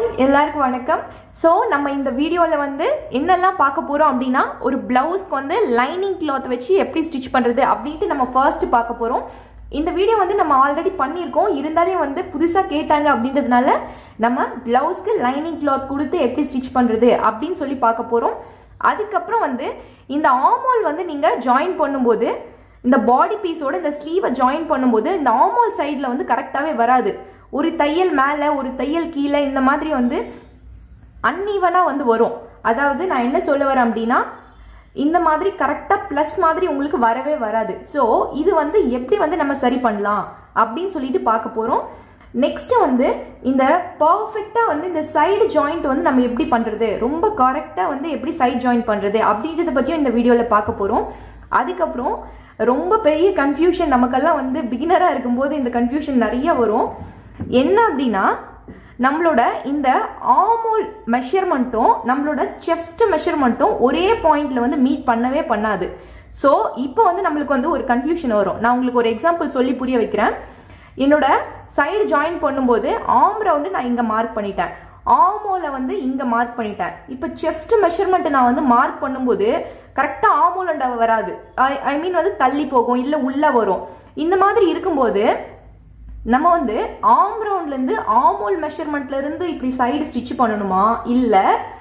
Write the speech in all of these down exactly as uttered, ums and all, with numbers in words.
எல்லாருக்கும் வணக்கம். சோ நம்ம இந்த வீடியோல வந்து என்னெல்லாம் பார்க்க போறோம் அப்படின்னா, ஒரு பிளவுஸ்க்கு வந்து லைனிங் கிளாத் வச்சு எப்படி ஸ்டிச் பண்றது அப்படின்ட்டு நம்ம ஃபர்ஸ்ட் பார்க்க போறோம். இந்த வீடியோ வந்து நம்ம ஆல்ரெடி பண்ணியிருக்கோம், இருந்தாலே வந்து புதுசா கேட்டாங்க அப்படின்றதுனால நம்ம பிளவுஸ்க்கு லைனிங் கிளாத் கொடுத்து எப்படி ஸ்டிச் பண்றது அப்படின்னு சொல்லி பார்க்க போறோம். அதுக்கப்புறம் வந்து இந்த ஆர்மோல் வந்து நீங்க ஜாயின் பண்ணும்போது, இந்த பாடி பீஸோட இந்த ஸ்லீவை ஜாயின் பண்ணும்போது இந்த ஆர்மோல் சைடில் வந்து கரெக்டாகவே வராது. ஒரு தையல் மேலே ஒரு தையல் கீழே இந்த மாதிரி வந்து அன்ஈவனாக வந்து வரும். அதாவது நான் என்ன சொல்ல வரேன் அப்படின்னா, இந்த மாதிரி கரெக்டாக ப்ளஸ் மாதிரி உங்களுக்கு வரவே வராது. ஸோ இது வந்து எப்படி வந்து நம்ம சரி பண்ணலாம் அப்படின்னு சொல்லிட்டு பார்க்க போகிறோம். நெக்ஸ்ட் வந்து இந்த பர்ஃபெக்டாக வந்து இந்த சைடு ஜாயிண்ட் வந்து நம்ம எப்படி பண்ணுறது, ரொம்ப கரெக்டாக வந்து எப்படி சைடு ஜாயின் பண்ணுறது அப்படின்றத பற்றியும் இந்த வீடியோவில் பார்க்க போகிறோம். அதுக்கப்புறம் ரொம்ப பெரிய கன்ஃபியூஷன் நமக்கெல்லாம் வந்து பிகினராக இருக்கும்போது இந்த கன்ஃபியூஷன் நிறைய வரும். என்ன அப்படின்னா, நம்மளோட இந்த ஆர்மோல் மெஷர்மெண்ட்டும் நம்மளோட செஸ்ட் மெஷர்மெண்ட்டும் ஒரே பாயிண்ட்ல வந்து மீட் பண்ணவே பண்ணாது. ஸோ இப்போ வந்து நம்மளுக்கு வந்து ஒரு கன்ஃபியூஷன் வரும். நான் உங்களுக்கு ஒரு எக்ஸாம்பிள் சொல்லி புரிய வைக்கிறேன். என்னோட சைடு ஜாயின் பண்ணும்போது ஆர்ம் ரவுண்டு நான் இங்கே மார்க் பண்ணிட்டேன், ஆர்மோல வந்து இங்கே மார்க் பண்ணிட்டேன். இப்போ செஸ்ட் மெஷர்மெண்ட் நான் வந்து மார்க் பண்ணும்போது கரெக்டாக ஆர்மோல் வராது, ஐ மீன் வந்து தள்ளி போகும், இல்லை உள்ள வரும். இந்த மாதிரி இருக்கும்போது நம்ம வந்து ஆர்ம் ரவுண்ட்ல இருந்து ஆர்மோல் மெஷர்மெண்ட்ல இருந்து இப்படி சைடு ஸ்டிச் பண்ணணுமா, இல்ல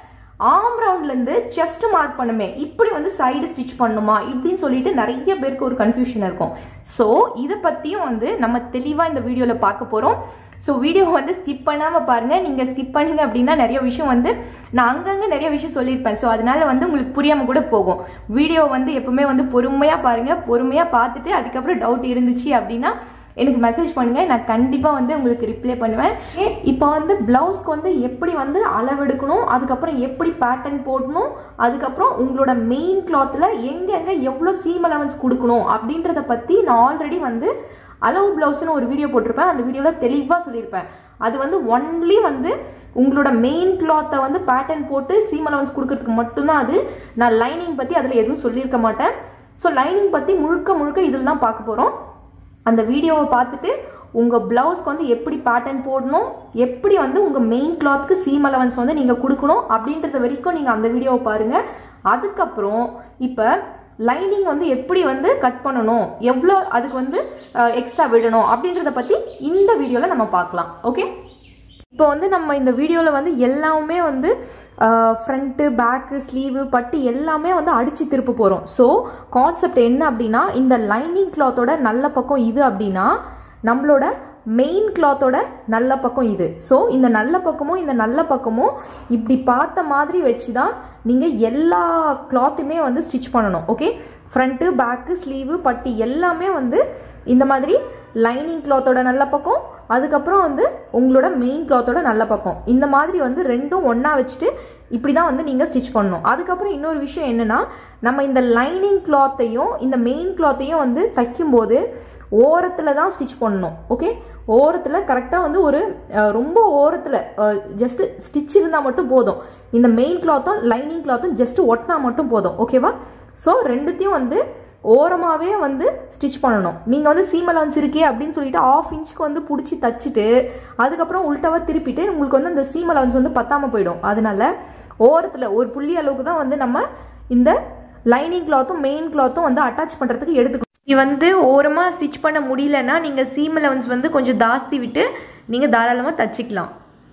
ஆர்ம் ரவுண்ட்ல இருந்து செஸ்ட் மார்க் பண்ணுமே இப்படி வந்து சைடு ஸ்டிச் பண்ணணுமா இப்படின்னு சொல்லிட்டு நிறைய பேருக்கு ஒரு கன்ஃபியூஷன் இருக்கும். ஸோ இதை பத்தியும் வந்து நம்ம தெளிவா இந்த வீடியோல பார்க்க போறோம். ஸோ வீடியோ வந்து ஸ்கிப் பண்ணாம பாருங்க. நீங்க ஸ்கிப் பண்ணீங்க அப்படின்னா நிறைய விஷயம் வந்து நான் அங்கங்க நிறைய விஷயம் சொல்லியிருப்பேன். ஸோ அதனால வந்து உங்களுக்கு புரியாம கூட போகும். வீடியோ வந்து எப்பவுமே வந்து பொறுமையா பாருங்க. பொறுமையா பார்த்துட்டு அதுக்கப்புறம் டவுட் இருந்துச்சு அப்படின்னா எனக்கு மெசேஜ் பண்ணுங்க, நான் கண்டிப்பா வந்து உங்களுக்கு ரிப்ளை பண்ணுவேன். இப்போ வந்து பிளவுஸ்க்கு வந்து எப்படி வந்து அளவெடுக்கணும், அதுக்கப்புறம் எப்படி பேட்டர்ன் போடணும், அதுக்கப்புறம் உங்களோட மெயின் கிளாத்ல எங்க எங்க எவ்வளவு சீம் அலவன்ஸ் கொடுக்கணும் அப்படின்றத பத்தி நான் ஆல்ரெடி வந்து அளவு பிளவுஸ்னு ஒரு வீடியோ போட்டிருப்பேன். அந்த வீடியோல தெளிவா சொல்லியிருப்பேன். அது வந்து ஒன்லி வந்து உங்களோட மெயின் கிளாத்தை வந்து பேட்டர்ன் போட்டு சீம் அலவன்ஸ் கொடுக்கறதுக்கு மட்டும்தான். அது நான் லைனிங் பத்தி அதுல எதுவும் சொல்லியிருக்க மாட்டேன். ஸோ லைனிங் பத்தி முழுக்க முழுக்க இதில் தான் பார்க்க போறோம். அந்த வீடியோவை பார்த்துட்டு உங்க பிளவுஸ்க்கு வந்து எப்படி பேட்டர்ன் போடணும், எப்படி வந்து உங்க மெயின் கிளாத்க்கு சீம் அலவன்ஸ் வந்து நீங்க கொடுக்கணும் அப்படின்றது வரைக்கும் நீங்க அந்த வீடியோவை பாருங்க. அதுக்கப்புறம் இப்ப லைனிங் வந்து எப்படி வந்து கட் பண்ணணும், எவ்வளோ அதுக்கு வந்து எக்ஸ்ட்ரா விடணும் அப்படின்றத பத்தி இந்த வீடியோல நம்ம பார்க்கலாம். ஓகே, இப்போ வந்து நம்ம இந்த வீடியோல வந்து எல்லாமே வந்து ஃப்ரண்ட்டு பேக்கு ஸ்லீவு பட்டி எல்லாமே வந்து அடிச்சு திருப்ப போறோம். ஸோ கான்செப்ட் என்ன அப்படின்னா, இந்த லைனிங் கிளாத்தோட நல்ல பக்கம் இது அப்படின்னா நம்மளோட மெயின் கிளாத்தோட நல்ல பக்கம் இது. ஸோ இந்த நல்ல பக்கமும் இந்த நல்ல பக்கமும் இப்படி பார்த்த மாதிரி வச்சுதான் நீங்க எல்லா கிளாத்துமே வந்து ஸ்டிச் பண்ணணும். ஓகே, ஃப்ரண்ட்டு பேக்கு ஸ்லீவு பட்டி எல்லாமே வந்து இந்த மாதிரி லைனிங் கிளாத்தோட நல்ல பக்கம், அதுக்கப்புறம் வந்து உங்களோட மெயின் கிளாத்தோட நல்ல பக்கம், இந்த மாதிரி வந்து ரெண்டும் ஒன்னா வச்சுட்டு இப்படிதான் வந்து நீங்க ஸ்டிச் பண்ணணும். அதுக்கப்புறம் இன்னொரு விஷயம் என்னன்னா, நம்ம இந்த லைனிங் கிளாத்தையும் இந்த மெயின் கிளாத்தையும் வந்து தைக்கும் போது ஓரத்துல தான் ஸ்டிச் பண்ணணும். ஓகே, ஓரத்துல கரெக்டா வந்து ஒரு ரொம்ப ஓரத்துல ஜஸ்ட் ஸ்டிச் இருந்தா மட்டும் போதும். இந்த மெயின் கிளாத்தும் லைனிங் கிளாத்தும் ஜஸ்ட் ஒட்டினா மட்டும் போதும். ஓகேவா? ஸோ ரெண்டுத்தையும் வந்து ஓரமாவே வந்து ஸ்டிச் பண்ணணும். நீங்க வந்து சீம் அலவன்ஸ் இருக்கே அப்படின்னு சொல்லிட்டு ஆஃப் இன்ச்சுக்கு வந்து பிடிச்சி தச்சுட்டு அதுக்கப்புறம் உள்டாவா திருப்பிட்டு உங்களுக்கு வந்து அந்த சீம் அலவன்ஸ் வந்து பத்தாம போயிடும். அதனால ஓரத்துல ஒரு புள்ளி அளவுக்கு தான் வந்து நம்ம இந்த லைனிங் கிளாத்தும் மெயின் கிளாத்தும் வந்து அட்டாச் பண்றதுக்கு எடுத்துக்கணும். இது வந்து ஓரமா ஸ்டிச் பண்ண முடியலன்னா நீங்க சீம் அலவன்ஸ் வந்து கொஞ்சம் ஜாஸ்தி விட்டு நீங்க தாராளமா தச்சுக்கலாம்.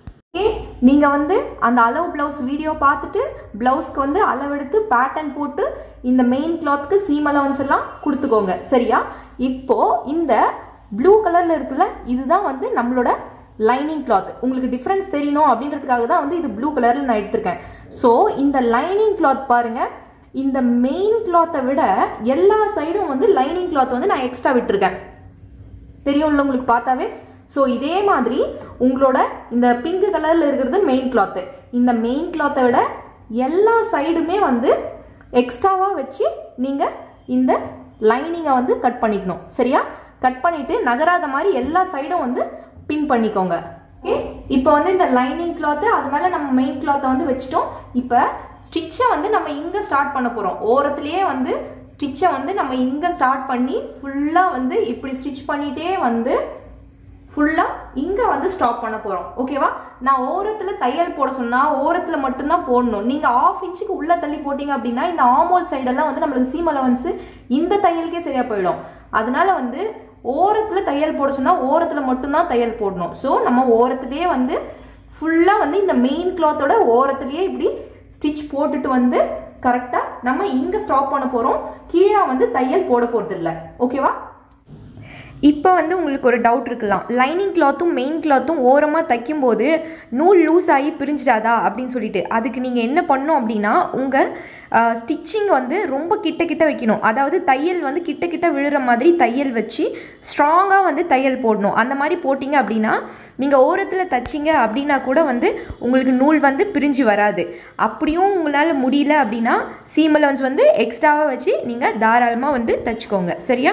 நீங்க வந்து அந்த அளவு பிளவுஸ் வீடியோ பார்த்துட்டு பிளவுஸ்க்கு வந்து அளவெடுத்து பேட்டர்ன் போட்டு இந்த மெயின் கிளாத்க்கு சீம் அலவன்ஸ் எல்லாம் கொடுத்துக்கோங்க. சரியா? இப்போ இந்த ப்ளூ கலர்ல இருக்குல்ல, இதுதான் வந்து நம்மளோட லைனிங் கிளாத். உங்களுக்கு டிஃபரன்ஸ் தெரியணும் அப்படின்றதுக்காக தான் வந்து இது ப்ளூ கலர்ல நான் எடுத்திருக்கேன். ஸோ இந்த லைனிங் கிளாத் பாருங்க, இந்த மெயின் கிளாத்தை விட எல்லா சைடும் வந்து லைனிங் கிளாத் வந்து நான் எக்ஸ்ட்ரா விட்டுருக்கேன். தெரியும்ல உங்களுக்கு பார்த்தாவே. ஸோ இதே மாதிரி உங்களோட இந்த பிங்க் கலர்ல இருக்கிறது மெயின் கிளாத்து. இந்த மெயின் கிளாத்தை விட எல்லா சைடுமே வந்து எக்ஸ்ட்ராவா வச்சு நீங்க இந்த லைனிங்கை வந்து கட் பண்ணிக்கணும். சரியா? கட் பண்ணிட்டு நகராத மாதிரி எல்லா சைடும் வந்து பின் பண்ணிக்கோங்க. ஓகே, இப்போ வந்து இந்த லைனிங் கிளாத்து அது மேல நம்ம மெயின் கிளாத்தை வந்து வச்சுட்டோம். இப்போ ஸ்டிச்சை வந்து நம்ம இங்க ஸ்டார்ட் பண்ண போறோம். ஓரத்திலேயே வந்து ஸ்டிச்சை வந்து நம்ம இங்க ஸ்டார்ட் பண்ணி ஃபுல்லா வந்து இப்படி ஸ்டிச் பண்ணிட்டே வந்து ஃபுல்லா இங்க வந்து ஸ்டாப் பண்ண போறோம். ஓகேவா? நான் ஓரத்தில் தையல் போட சொன்னால் ஓரத்தில் மட்டும்தான் போடணும். நீங்கள் ஆஃப் இன்ச்சுக்கு உள்ளே தள்ளி போட்டிங்க அப்படின்னா இந்த ஆமோல் சைடெல்லாம் வந்து நம்மளுக்கு சீம் அலவன்ஸு இந்த தையலுக்கே சரியாக போயிடும். அதனால வந்து ஓரத்தில் தையல் போட சொன்னால் ஓரத்தில் மட்டும்தான் தையல் போடணும். ஸோ நம்ம ஓரத்துலேயே வந்து ஃபுல்லாக வந்து இந்த மெயின் கிளாத்தோட ஓரத்துலேயே இப்படி ஸ்டிச் போட்டுட்டு வந்து கரெக்டாக நம்ம இங்கே ஸ்டாப் பண்ண போகிறோம். கீழே வந்து தையல் போட போகிறது இல்லை. ஓகேவா? இப்போ வந்து உங்களுக்கு ஒரு டவுட் இருக்கலாம், லைனிங் கிளாத்தும் மெயின் கிளாத்தும் ஓரமாக தைக்கும்போது நூல் லூஸ் ஆகி பிரிஞ்சிடாதா அப்படின்னு சொல்லிட்டு. அதுக்கு நீங்கள் என்ன பண்ணணும் அப்படின்னா உங்கள் ஸ்டிச்சிங் வந்து ரொம்ப கிட்ட கிட்ட வைக்கணும். அதாவது தையல் வந்து கிட்ட கிட்ட விழுற மாதிரி தையல் வச்சு ஸ்ட்ராங்காக வந்து தையல் போடணும். அந்த மாதிரி போட்டிங்க அப்படின்னா நீங்கள் ஓரத்தில் தைச்சிங்க அப்படின்னா கூட வந்து உங்களுக்கு நூல் வந்து பிரிஞ்சு வராது. அப்படியும் உங்களால் முடியல அப்படின்னா சீம் அலவன்ஸ் வந்து எக்ஸ்ட்ராவாக வச்சு நீங்கள் தாராளமாக வந்து தைச்சிக்கோங்க. சரியா?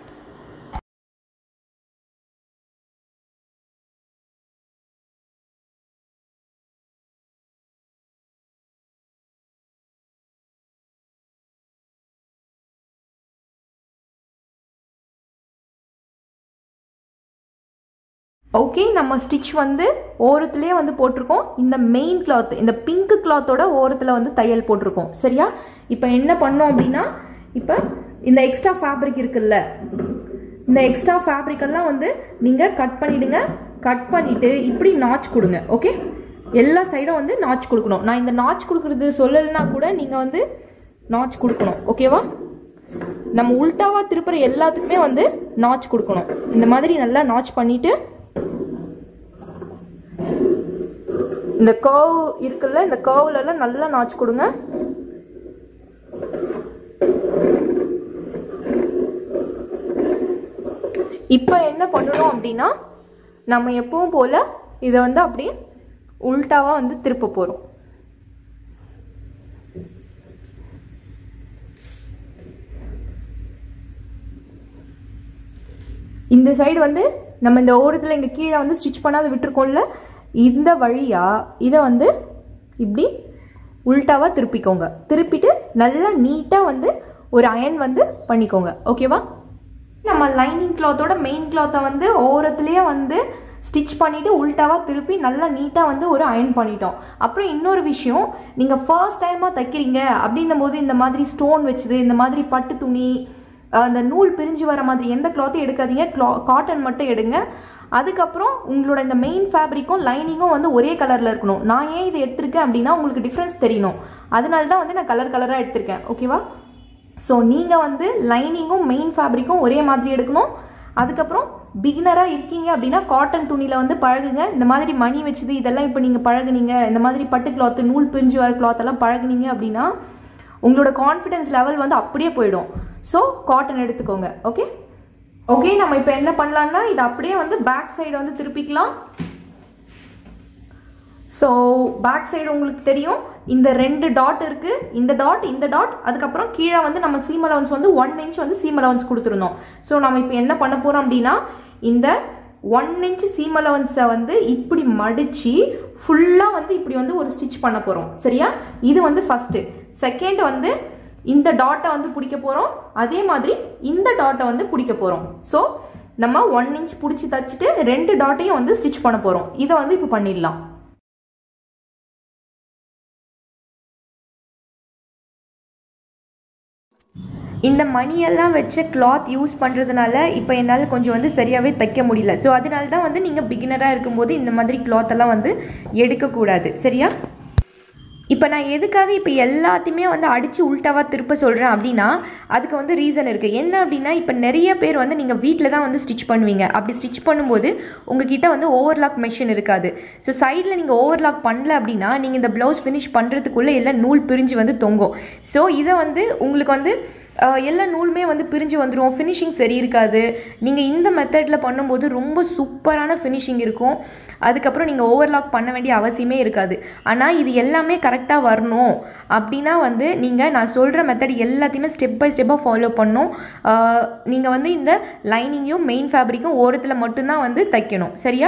ஓகே, நம்ம ஸ்டிச் வந்து ஓரத்துலேயே வந்து போட்டிருக்கோம். இந்த மெயின் கிளாத் இந்த பிங்க் கிளாத்தோட ஓரத்தில் வந்து தையல் போட்டிருக்கோம். சரியா? இப்போ என்ன பண்ணோம் அப்படின்னா இப்போ இந்த எக்ஸ்ட்ரா ஃபேப்ரிக் இருக்குல்ல, இந்த எக்ஸ்ட்ரா ஃபேப்ரிக்கெல்லாம் வந்து நீங்கள் கட் பண்ணிவிடுங்க. கட் பண்ணிவிட்டு இப்படி நாச் கொடுங்க. ஓகே, எல்லா சைடும் வந்து நாச் கொடுக்கணும். நான் இந்த நாச் கொடுக்குறது சொல்லலைன்னா கூட நீங்கள் வந்து நாச் கொடுக்கணும். ஓகேவா? நம்ம உல்டாவாக திருப்புற எல்லாத்துக்குமே வந்து நாச் கொடுக்கணும். இந்த மாதிரி நல்லா நாச் பண்ணிவிட்டு இந்த கர்வ் இருக்குல்ல, இந்த கர்வ்ல எல்லாம் நல்லா நாச் கொடுங்க. இப்போ என்ன பண்ணணும் அப்படின்னா நம்ம எப்பவும் போல இதை வந்து அப்படியே உல்டாவா வந்து திருப்ப போறோம். இந்த சைடு வந்து நம்ம இந்த ஓரத்தில் இங்கே கீழே வந்து ஸ்டிச் பண்ணாத விட்டுருக்கோம்ல, இந்த வழியா இதை வந்து இப்படி உல்டாவா திருப்பிக்கோங்க. திருப்பிட்டு நல்லா நீட்டாக வந்து ஒரு அயன் வந்து பண்ணிக்கோங்க. ஓகேவா? நம்ம லைனிங் கிளாத்தோட மெயின் கிளாத்தை வந்து ஓரத்துலேயே வந்து ஸ்டிச் பண்ணிவிட்டு உல்டாவாக திருப்பி நல்லா நீட்டாக வந்து ஒரு அயன் பண்ணிட்டோம். அப்புறம் இன்னொரு விஷயம், நீங்கள் ஃபர்ஸ்ட் டைமாக தைக்கிறீங்க அப்படின்னும் போது இந்த மாதிரி ஸ்டோன் வச்சுது, இந்த மாதிரி பட்டு துணி, அந்த நூல் பிரிஞ்சு வர மாதிரி எந்த கிளாத்தையும் எடுக்காதீங்க. கிளா காட்டன் மட்டும் எடுங்க. அதுக்கப்புறம் உங்களோட இந்த மெயின் ஃபேப்ரிக்கும் லைனிங்கும் வந்து ஒரே கலரில் இருக்கணும். நான் ஏன் இதை எடுத்திருக்கேன் அப்படின்னா உங்களுக்கு டிஃப்ரென்ஸ் தெரியணும். அதனால தான் வந்து நான் கலர் கலராக எடுத்திருக்கேன். ஓகேவா? ஸோ நீங்கள் வந்து லைனிங்கும் மெயின் ஃபேப்ரிக்கும் ஒரே மாதிரி எடுக்கணும். அதுக்கப்புறம் பிகினராக இருக்கீங்க அப்படின்னா காட்டன் துணியில் வந்து பழகுங்க. இந்த மாதிரி மணி வச்சுது இதெல்லாம் இப்போ நீங்கள் பழகுனீங்க, இந்த மாதிரி பட்டு கிளாத்து நூல் பிரிஞ்சு வர கிளாத்தெல்லாம் பழகுனீங்க அப்படின்னா உங்களோட கான்ஃபிடன்ஸ் லெவல் வந்து அப்படியே போயிடும். ஸோ காட்டன் எடுத்துக்கோங்க. ஓகே ஓகே நம்ம இப்போ என்ன பண்ணலாம்னா இதை அப்படியே வந்து பேக் சைடு வந்து திருப்பிக்கலாம். ஸோ பேக் சைடு உங்களுக்கு தெரியும், இந்த ரெண்டு டாட் இருக்கு, இந்த டாட் இந்த டாட், அதுக்கப்புறம் கீழே வந்து நம்ம சீம் அலவன்ஸ் வந்து ஒன் இன்ச் வந்து சீம் அலவன்ஸ் கொடுத்துருந்தோம். ஸோ நம்ம இப்போ என்ன பண்ண போறோம் அப்படின்னா இந்த ஒன் இன்ச் சீம் அலவன்ஸை வந்து இப்படி மடிச்சு ஃபுல்லாக வந்து இப்படி வந்து ஒரு ஸ்டிச் பண்ண போறோம். சரியா? இது வந்து ஃபர்ஸ்ட். செகண்ட் வந்து இந்த டாட்டை வந்து பிடிக்க போறோம். அதே மாதிரி இந்த டாட்டை வந்து பிடிக்க போறோம். ஸோ நம்ம ஒன் இன்ச் பிடிச்சி தச்சுட்டு ரெண்டு டாட்டையும் வந்து ஸ்டிச் பண்ண போறோம். இதை வந்து இப்போ பண்ணிடலாம். இந்த மணியெல்லாம் வச்ச கிளாத் யூஸ் பண்ணுறதுனால இப்போ என்னால் கொஞ்சம் வந்து சரியாகவே தைக்க முடியல. ஸோ அதனால தான் வந்து நீங்கள் பிகினராக இருக்கும்போது இந்த மாதிரி கிளாத்தெல்லாம் வந்து எடுக்கக்கூடாது. சரியா? இப்போ நான் எதுக்காக இப்போ எல்லாத்தையுமே வந்து அடித்து உல்டாவாக திருப்ப சொல்கிறேன் அப்படின்னா அதுக்கு வந்து ரீசன் இருக்குது. என்ன அப்படின்னா இப்போ நிறைய பேர் வந்து நீங்கள் வீட்டில் தான் வந்து ஸ்டிச் பண்ணுவீங்க. அப்படி ஸ்டிச் பண்ணும்போது உங்ககிட்ட வந்து ஓவர்லாக் மெஷின் இருக்காது. ஸோ சைடில் நீங்கள் ஓவர்லாக் பண்ணல அப்படின்னா நீங்கள் இந்த ப்ளவுஸ் ஃபினிஷ் பண்ணுறதுக்குள்ளே எல்லாம் நூல் பிரிஞ்சு வந்து தொங்கும். ஸோ இதை வந்து உங்களுக்கு வந்து எல்லா நூலுமே வந்து பிரிஞ்சு வந்துடும், ஃபினிஷிங் சரி இருக்காது. நீங்கள் இந்த மெத்தடில் பண்ணும்போது ரொம்ப சூப்பரான ஃபினிஷிங் இருக்கும். அதுக்கப்புறம் நீங்கள் ஓவர்லாக் பண்ண வேண்டிய அவசியமே இருக்காது. ஆனால் இது எல்லாமே கரெக்டாக வரணும் அப்படின்னா வந்து நீங்கள் நான் சொல்கிற மெத்தட் எல்லாத்தையுமே ஸ்டெப் பை ஸ்டெப்பாக ஃபாலோ பண்ணணும். நீங்கள் வந்து இந்த லைனிங்கையும் மெயின் ஃபேப்ரிக்கும் ஓரத்தில் மட்டும்தான் வந்து தைக்கணும். சரியா?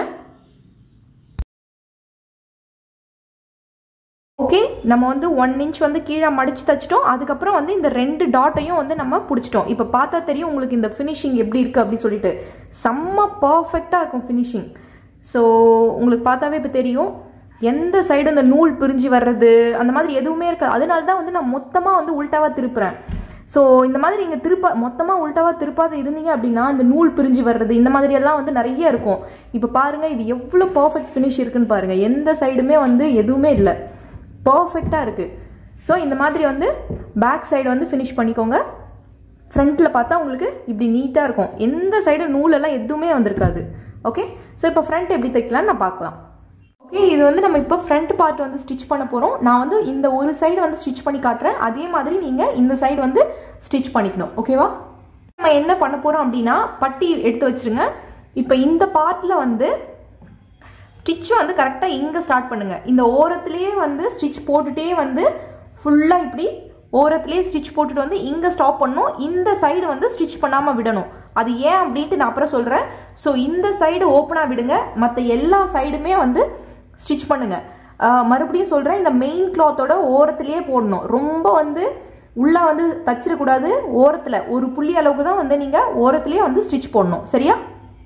ஓகே நம்ம வந்து ஒன் இன்ச் வந்து கீழே மடிச்சு தச்சிட்டோம். அதுக்கப்புறம் வந்து இந்த ரெண்டு டாட்டையும் வந்து நம்ம பிடிச்சிட்டோம். இப்போ பார்த்தா தெரியும் உங்களுக்கு இந்த ஃபினிஷிங் எப்படி இருக்குது அப்படி சொல்லிட்டு. செம்ம பர்ஃபெக்டாக இருக்கும் ஃபினிஷிங். ஸோ உங்களுக்கு பார்த்தாவே இப்போ தெரியும். எந்த சைடு இந்த நூல் பிரிஞ்சு வர்றது அந்த மாதிரி எதுவுமே இருக்காது. அதனால தான் வந்து நான் மொத்தமாக வந்து உல்டாவாக திருப்புறேன். ஸோ இந்த மாதிரி நீங்கள் திருப்ப மொத்தமாக உல்டாவாக திருப்பாத இருந்தீங்க அப்படின்னா இந்த நூல் பிரிஞ்சு வர்றது இந்த மாதிரியெல்லாம் வந்து நிறைய இருக்கும். இப்போ பாருங்கள், இது எவ்வளோ பர்ஃபெக்ட் ஃபினிஷ் இருக்குன்னு பாருங்கள். எந்த சைடுமே வந்து எதுவுமே இல்லை, பர்ஃபெக்டாக இருக்குது. ஸோ இந்த மாதிரி வந்து பேக் சைடு வந்து ஃபினிஷ் பண்ணிக்கோங்க. ஃப்ரண்ட்டில் பார்த்தா உங்களுக்கு இப்படி நீட்டாக இருக்கும், எந்த சைடு நூலெல்லாம் எதுவுமே வந்திருக்காது. ஓகே, ஸோ இப்போ ஃப்ரண்ட் எப்படி தைக்கலான்னு நான் பார்க்கலாம். ஓகே, இது வந்து நம்ம இப்போ ஃப்ரண்ட் பார்ட் வந்து ஸ்டிச் பண்ண போகிறோம். நான் வந்து இந்த ஒரு சைடு வந்து ஸ்டிச் பண்ணி காட்டுறேன், அதே மாதிரி நீங்கள் இந்த சைடு வந்து ஸ்டிச் பண்ணிக்கணும். ஓகேவா? நம்ம என்ன பண்ண போகிறோம் அப்படின்னா பட்டி எடுத்து வச்சுருங்க. இப்போ இந்த பார்ட்டில் வந்து ஸ்டிச் வந்து கரெக்டாக இங்கே ஸ்டார்ட் பண்ணுங்கள். இந்த ஓரத்துலேயே வந்து ஸ்டிச் போட்டுகிட்டே வந்து ஃபுல்லாக இப்படி ஓரத்துலேயே ஸ்டிச் போட்டுட்டு வந்து இங்கே ஸ்டாப் பண்ணணும். இந்த சைடு வந்து ஸ்டிச் பண்ணாமல் விடணும். அது ஏன் அப்படின்ட்டு நான் அப்புறம் சொல்கிறேன். ஸோ இந்த சைடு ஓப்பனாக விடுங்க, மற்ற எல்லா சைடுமே வந்து ஸ்டிச் பண்ணுங்க. மறுபடியும் சொல்கிறேன், இந்த மெயின் கிளாத்தோட ஓரத்துலேயே போடணும். ரொம்ப வந்து உள்ளே வந்து தச்சிடக்கூடாது. ஓரத்தில் ஒரு புள்ளி அளவுக்கு தான் வந்து நீங்கள் ஓரத்துலேயே வந்து ஸ்டிச் போடணும். சரியா?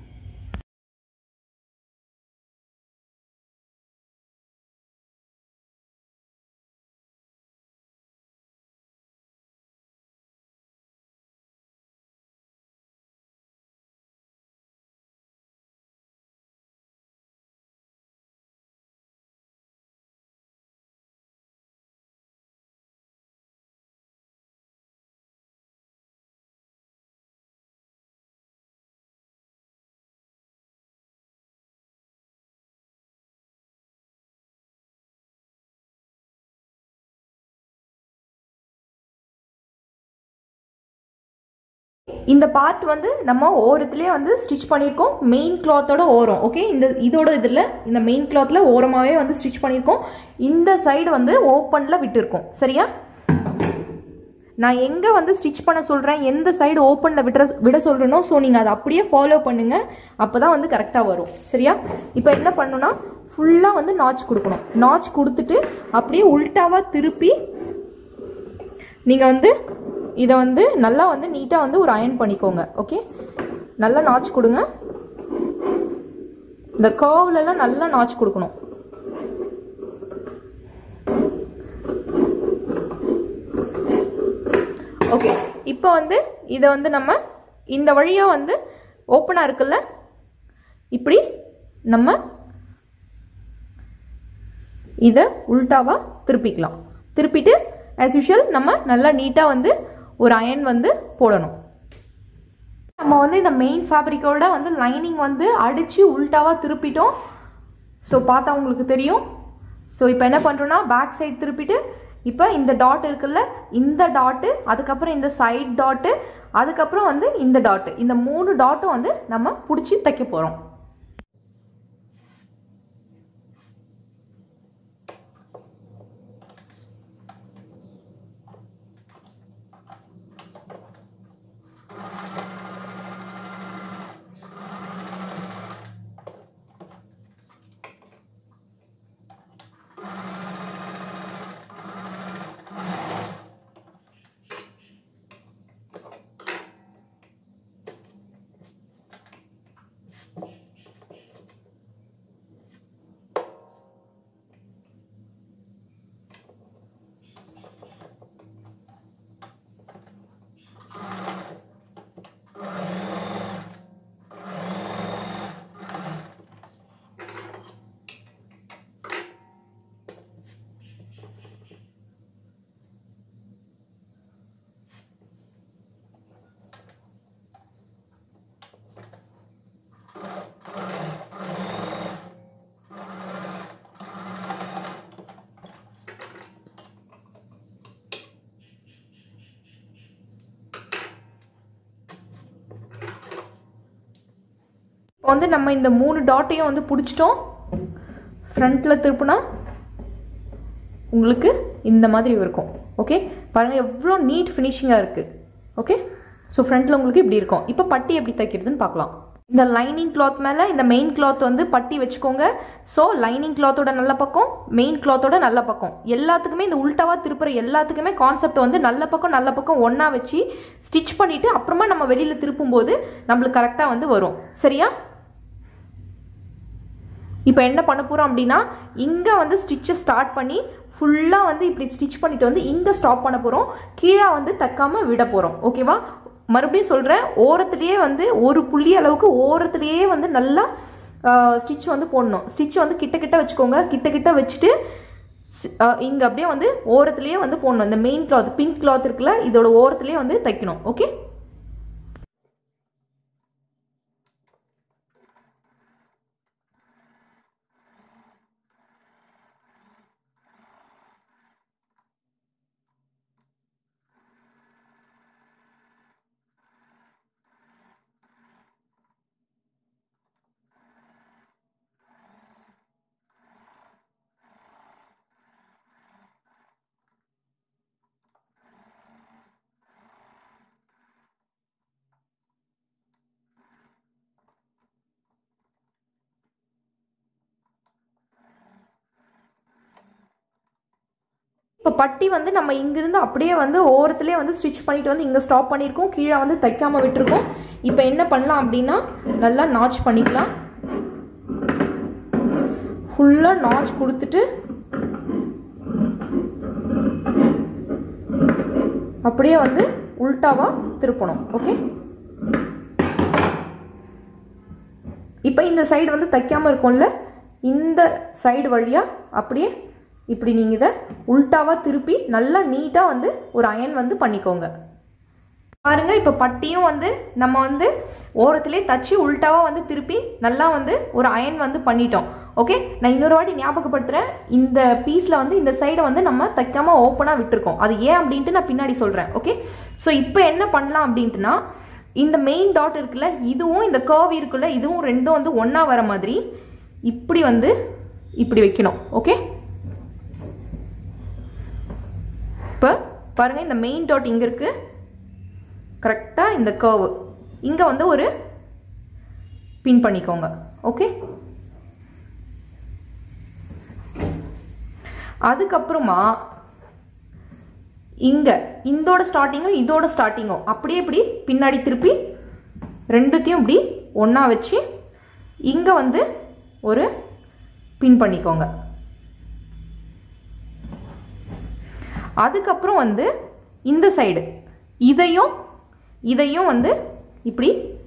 இந்த பார்ட் வந்து நம்ம ஓரத்துலேயே வந்து ஸ்டிச் பண்ணியிருக்கோம், மெயின் கிளாத்தோட ஓரம். ஓகே, இந்த இதோட இதில் இந்த மெயின் கிளாத்தில் ஓரமாகவே வந்து ஸ்டிச் பண்ணியிருக்கோம். இந்த சைடு வந்து ஓப்பனில் விட்டுருக்கோம். சரியா? நான் எங்கே வந்து ஸ்டிச் பண்ண சொல்கிறேன், எந்த சைடு ஓப்பனில் விட விட சொல்கிறேனோ, ஸோ நீங்கள் அதை அப்படியே ஃபாலோ பண்ணுங்கள். அப்போ தான் வந்து கரெக்டாக வரும். சரியா? இப்போ என்ன பண்ணணும்னா ஃபுல்லாக வந்து நாச் கொடுக்கணும். நாச் கொடுத்துட்டு அப்படியே உல்டாவாக திருப்பி நீங்கள் வந்து இதை வந்து நல்லா வந்து நீட்டாக வந்து ஒரு அயன் பண்ணிக்கோங்க. ஓகே, நல்லா நாச் கொடுங்க. இந்த கர்வ்லலாம் நல்லா நாச் கொடுக்கணும். ஓகே, இப்போ வந்து இதை வந்து நம்ம இந்த வழியாக வந்து ஓப்பனாக இருக்குல்ல, இப்படி நம்ம இதை உல்டாவாக திருப்பிக்கலாம். திருப்பிட்டு ஆஸ் யூஷுவல் நம்ம நல்லா நீட்டாக வந்து ஒரு அயன் வந்து போடணும். நம்ம வந்து இந்த மெயின் ஃபேப்ரிக்கோட வந்து லைனிங் வந்து அடித்து உல்டாவாக திருப்பிட்டோம். ஸோ பார்த்தா உங்களுக்கு தெரியும். ஸோ இப்போ என்ன பண்ணுறோன்னா பேக் சைடு திருப்பிட்டு இப்போ இந்த டாட் இருக்குல்ல, இந்த டாட்டு, அதுக்கப்புறம் இந்த சைட் டாட்டு, அதுக்கப்புறம் வந்து இந்த டாட்டு, இந்த மூணு டாட்டும் வந்து நம்ம பிடிச்சி தைக்க போகிறோம். இப்போ வந்து நம்ம இந்த மூணு டாட்டையும் வந்து பிடிச்சிட்டோம். ஃப்ரண்ட்டில் திருப்புனா உங்களுக்கு இந்த மாதிரி இருக்கும். ஓகே, பாருங்கள் எவ்வளோ நீட் ஃபினிஷிங்காக இருக்குது. ஓகே, ஸோ ஃப்ரண்ட்டில் உங்களுக்கு இப்படி இருக்கும். இப்போ பட்டி எப்படி தைக்கிறதுன்னு பார்க்கலாம். இந்த லைனிங் கிளாத் மேலே இந்த மெயின் கிளாத் வந்து பட்டி வச்சுக்கோங்க. ஸோ லைனிங் கிளாத்தோட நல்ல பக்கம், மெயின் கிளாத்தோட நல்ல பக்கம், எல்லாத்துக்குமே இந்த உல்டாவாக திருப்புற எல்லாத்துக்குமே கான்செப்ட் வந்து நல்ல பக்கம் நல்ல பக்கம் ஒன்றா வச்சு ஸ்டிச் பண்ணிவிட்டு அப்புறமா நம்ம வெளியில் திருப்பும்போது நம்மளுக்கு கரெக்டாக வந்து வரும். சரியா? இப்போ என்ன பண்ண போகிறோம் அப்படின்னா இங்கே வந்து ஸ்டிச்சை ஸ்டார்ட் பண்ணி ஃபுல்லாக வந்து இப்படி ஸ்டிச் பண்ணிட்டு வந்து இங்கே ஸ்டாப் பண்ண போகிறோம். கீழே வந்து தைக்காமல் விட போகிறோம். ஓகேவா? மறுபடியும் சொல்கிறேன், ஓரத்துலேயே வந்து ஒரு புள்ளி அளவுக்கு ஓரத்துலேயே வந்து நல்லா ஸ்டிச் வந்து போடணும். ஸ்டிச் வந்து கிட்ட கிட்ட வச்சுக்கோங்க. கிட்ட கிட்ட வச்சுட்டு இங்கே அப்படியே வந்து ஓரத்துலேயே வந்து போடணும். இந்த மெயின் கிளாத் பிங்க் கிளாத் இருக்குல்ல, இதோட ஓரத்துலேயே வந்து தைக்கணும். ஓகே? இப்போ பட்டி வந்து நம்ம இங்கிருந்து அப்படியே வந்து ஓரத்துலேயே வந்து ஸ்டிச் பண்ணிட்டு வந்து இங்கே ஸ்டாப் பண்ணியிருக்கோம். கீழே வந்து தைக்காமல் விட்டுருக்கோம். இப்போ என்ன பண்ணலாம் அப்படின்னா நல்லா நாச் பண்ணிக்கலாம். ஃபுல்லாக நாச் கொடுத்துட்டு அப்படியே வந்து உல்டாவா திருப்பணும். ஓகே? இப்போ இந்த சைடு வந்து தைக்காமல் இருக்கும்ல, இந்த சைடு வழியாக அப்படியே இப்படி நீங்கள் இதை உல்டாவா திருப்பி நல்லா நீட்டாக வந்து ஒரு அயன் வந்து பண்ணிக்கோங்க. பாருங்க, இப்போ பட்டியும் வந்து நம்ம வந்து ஓரத்துலேயே தச்சு உல்டாவா வந்து திருப்பி நல்லா வந்து ஒரு அயன் வந்து பண்ணிட்டோம். ஓகே? நான் இன்னொரு வாட்டி ஞாபகப்படுத்துறேன், இந்த பீஸில் வந்து இந்த சைடை வந்து நம்ம தைக்காம ஓப்பனாக விட்டுருக்கோம். அது ஏன் அப்படின்ட்டு நான் பின்னாடி சொல்கிறேன். ஓகே? ஸோ இப்போ என்ன பண்ணலாம் அப்படின்ட்டுனா, இந்த மெயின் டாட் இருக்குல்ல, இதுவும் இந்த கர்வ் இருக்குல்ல, இதுவும் ரெண்டும் வந்து ஒன்றா வர மாதிரி இப்படி வந்து இப்படி வைக்கணும். ஓகே? இப்போ பாருங்கள், இந்த மெயின் டாட் இங்கே இருக்குது. கரெக்டாக இந்த கர்வ் இங்கே வந்து ஒரு பின் பண்ணிக்கோங்க. ஓகே? அதுக்கப்புறமா இங்கே இதோட ஸ்டார்டிங்கும் இதோட ஸ்டார்டிங்கும் அப்படியே இப்படி பின்னாடி திருப்பி ரெண்டுத்தையும் இப்படி ஒன்றா வச்சு இங்கே வந்து ஒரு பின் பண்ணிக்கோங்க. அதுக்கப்புறம் வந்து இந்த சைடு இதையும் இதையும் வந்து இப்படி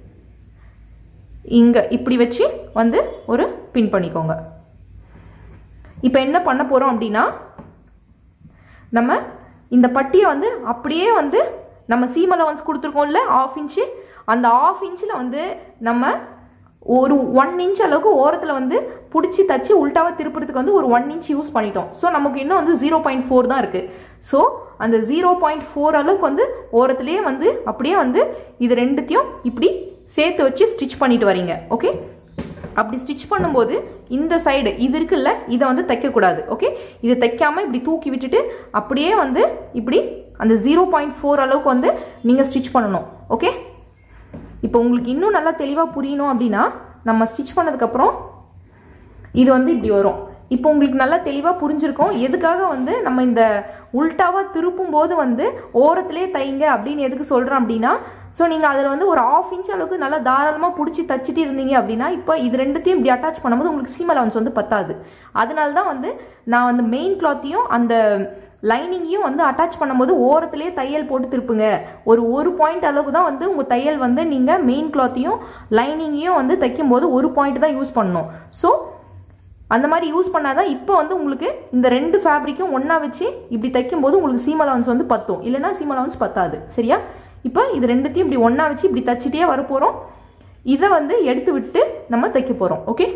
இங்கே இப்படி வச்சு வந்து ஒரு பின் பண்ணிக்கோங்க. இப்போ என்ன பண்ண போகிறோம் அப்படின்னா, நம்ம இந்த பட்டியை வந்து அப்படியே வந்து நம்ம சீம் அலவன்ஸ் கொடுத்துருக்கோம்ல ஆஃப் இன்ச்சு, அந்த ஆஃப் இன்ச்சில் வந்து நம்ம ஒரு ஒன் இன்ச் அளவுக்கு ஓரத்தில் வந்து பிடிச்சி தச்சு உல்டாவை திருப்புறதுக்கு வந்து ஒரு ஒன் இன்ச் யூஸ் பண்ணிட்டோம். ஸோ நமக்கு இன்னும் வந்து ஜீரோ பாயிண்ட் ஃபோர் தான் இருக்குது. ஸோ அந்த ஜீரோ பாயிண்ட் ஃபோர் அளவுக்கு வந்து ஓரத்துலேயே வந்து அப்படியே வந்து இது ரெண்டுத்தையும் இப்படி சேர்த்து வச்சு ஸ்டிச் பண்ணிட்டு வரீங்க. ஓகே? அப்படி ஸ்டிச் பண்ணும்போது இந்த சைடு இது இருக்குல்ல, இதை வந்து தைக்கக்கூடாது. ஓகே? இதை தைக்காமல் இப்படி தூக்கி விட்டுட்டு அப்படியே வந்து இப்படி அந்த ஜீரோ பாயிண்ட் ஃபோர் அளவுக்கு வந்து நீங்கள் ஸ்டிச் பண்ணணும். ஓகே? இப்போ உங்களுக்கு இன்னும் நல்லா தெளிவாக புரியணும் அப்படின்னா, நம்ம ஸ்டிச் பண்ணதுக்கப்புறம் இது வந்து இப்படி வரும். இப்போ உங்களுக்கு நல்லா தெளிவாக புரிஞ்சிருக்கும் எதுக்காக வந்து நம்ம இந்த உல்டாவாக திருப்பும் போது வந்து ஓரத்துலேயே தைங்க அப்படின்னு எதுக்கு சொல்கிறோம் அப்படின்னா, ஸோ நீங்கள் அதில் வந்து ஒரு ஆஃப் இன்ச் அளவுக்கு நல்லா தாராளமாக பிடிச்சி தச்சுட்டு இருந்தீங்க அப்படின்னா, இப்போ இது ரெண்டுத்தையும் இப்படி அட்டாச் பண்ணும்போது உங்களுக்கு சீம் அலவன்ஸ் வந்து பத்தாது. அதனால தான் வந்து நான் வந்து மெயின் கிளாத்தையும் அந்த லைனிங்கையும் வந்து அட்டாச் பண்ணும்போது ஓரத்துலேயே தையல் போட்டு திருப்புங்க. ஒரு ஒரு பாயிண்ட் அளவுக்கு தான் வந்து உங்கள் தையல் வந்து நீங்கள் மெயின் கிளாத்தையும் லைனிங்கையும் வந்து தைக்கும் போது ஒரு பாயிண்ட் தான் யூஸ் பண்ணணும். ஸோ அந்த மாதிரி யூஸ் பண்ணாதான் இப்போ வந்து உங்களுக்கு இந்த ரெண்டு ஃபேப்ரிக்கும் ஒன்றா வச்சு இப்படி தைக்கும் போது உங்களுக்கு சீம் அலவன்ஸ் வந்து பத்தும். இல்லைன்னா சீம் அலவன்ஸ் பத்தாது. சரியா? இப்போ இது ரெண்டுத்தையும் இப்படி ஒன்றா வச்சு இப்படி தச்சிட்டே வர போகிறோம். இதை வந்து எடுத்து விட்டு நம்ம தைக்க போகிறோம். ஓகே?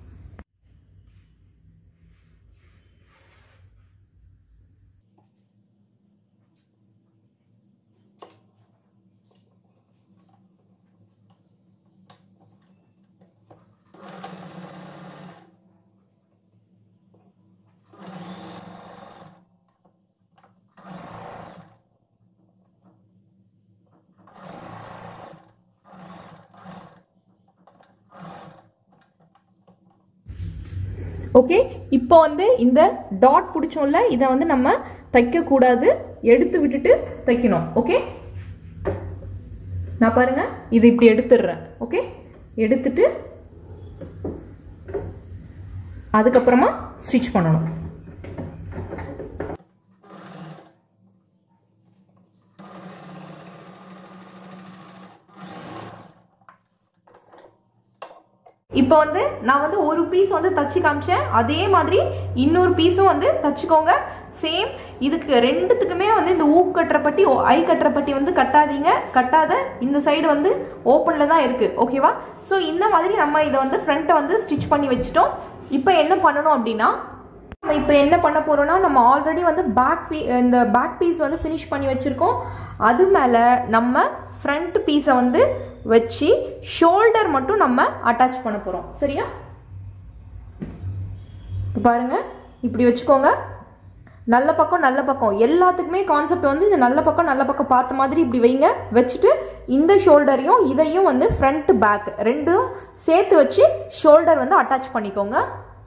ஓகே? இப்போ வந்து இந்த டாட் பிடிச்சோம்ல, இதை வந்து நம்ம தைக்க கூடாது, எடுத்து விட்டுட்டு தைக்கணும். ஓகே? நான் பாருங்க இது இப்படி எடுத்துடுறேன். ஓகே? எடுத்துட்டு அதுக்கப்புறமா ஸ்டிச் பண்ணணும். இப்போ வந்து நான் வந்து ஒரு பீஸ் வந்து தச்சு காமிச்சேன், அதே மாதிரி இன்னொரு பீஸும் வந்து தச்சுக்கோங்க. சேம் இதுக்கு ரெண்டுத்துக்குமே வந்து இந்த ஊக் கட்டுற பட்டி ஐ கட்டுற பட்டி வந்து கட்டாதீங்க, கட்டாத இந்த சைடு வந்து ஓப்பன்ல தான் இருக்கு. ஓகேவா? ஸோ இந்த மாதிரி நம்ம இதை வந்து ஃப்ரண்ட்டை வந்து ஸ்டிச் பண்ணி வச்சுட்டோம். இப்போ என்ன பண்ணணும் அப்படின்னா, நம்ம இப்போ என்ன பண்ண போறோம்னா, நம்ம ஆல்ரெடி வந்து பேக் பீ இந்த பேக் பீஸ் வந்து ஃபினிஷ் பண்ணி வச்சிருக்கோம். அது மேலே நம்ம ஃப்ரண்ட் பீஸை வந்து வச்சு ஷோல்டர் மட்டும் நம்ம அட்டாச் பண்ண போறோம். சரியா? பாருங்க, இப்படி வச்சுக்கோங்க. நல்ல பக்கம் நல்ல பக்கம் எல்லாத்துக்குமே கான்செப்ட் வந்து இந்த நல்ல பக்கம் நல்ல பக்கம் பார்த்த மாதிரி இப்படி வைங்க. வச்சுட்டு இந்த ஷோல்டரையும் இதையும் வந்து ஃப்ரண்ட் பேக் ரெண்டும் சேர்த்து வச்சு ஷோல்டர் வந்து அட்டாச் பண்ணிக்கோங்க.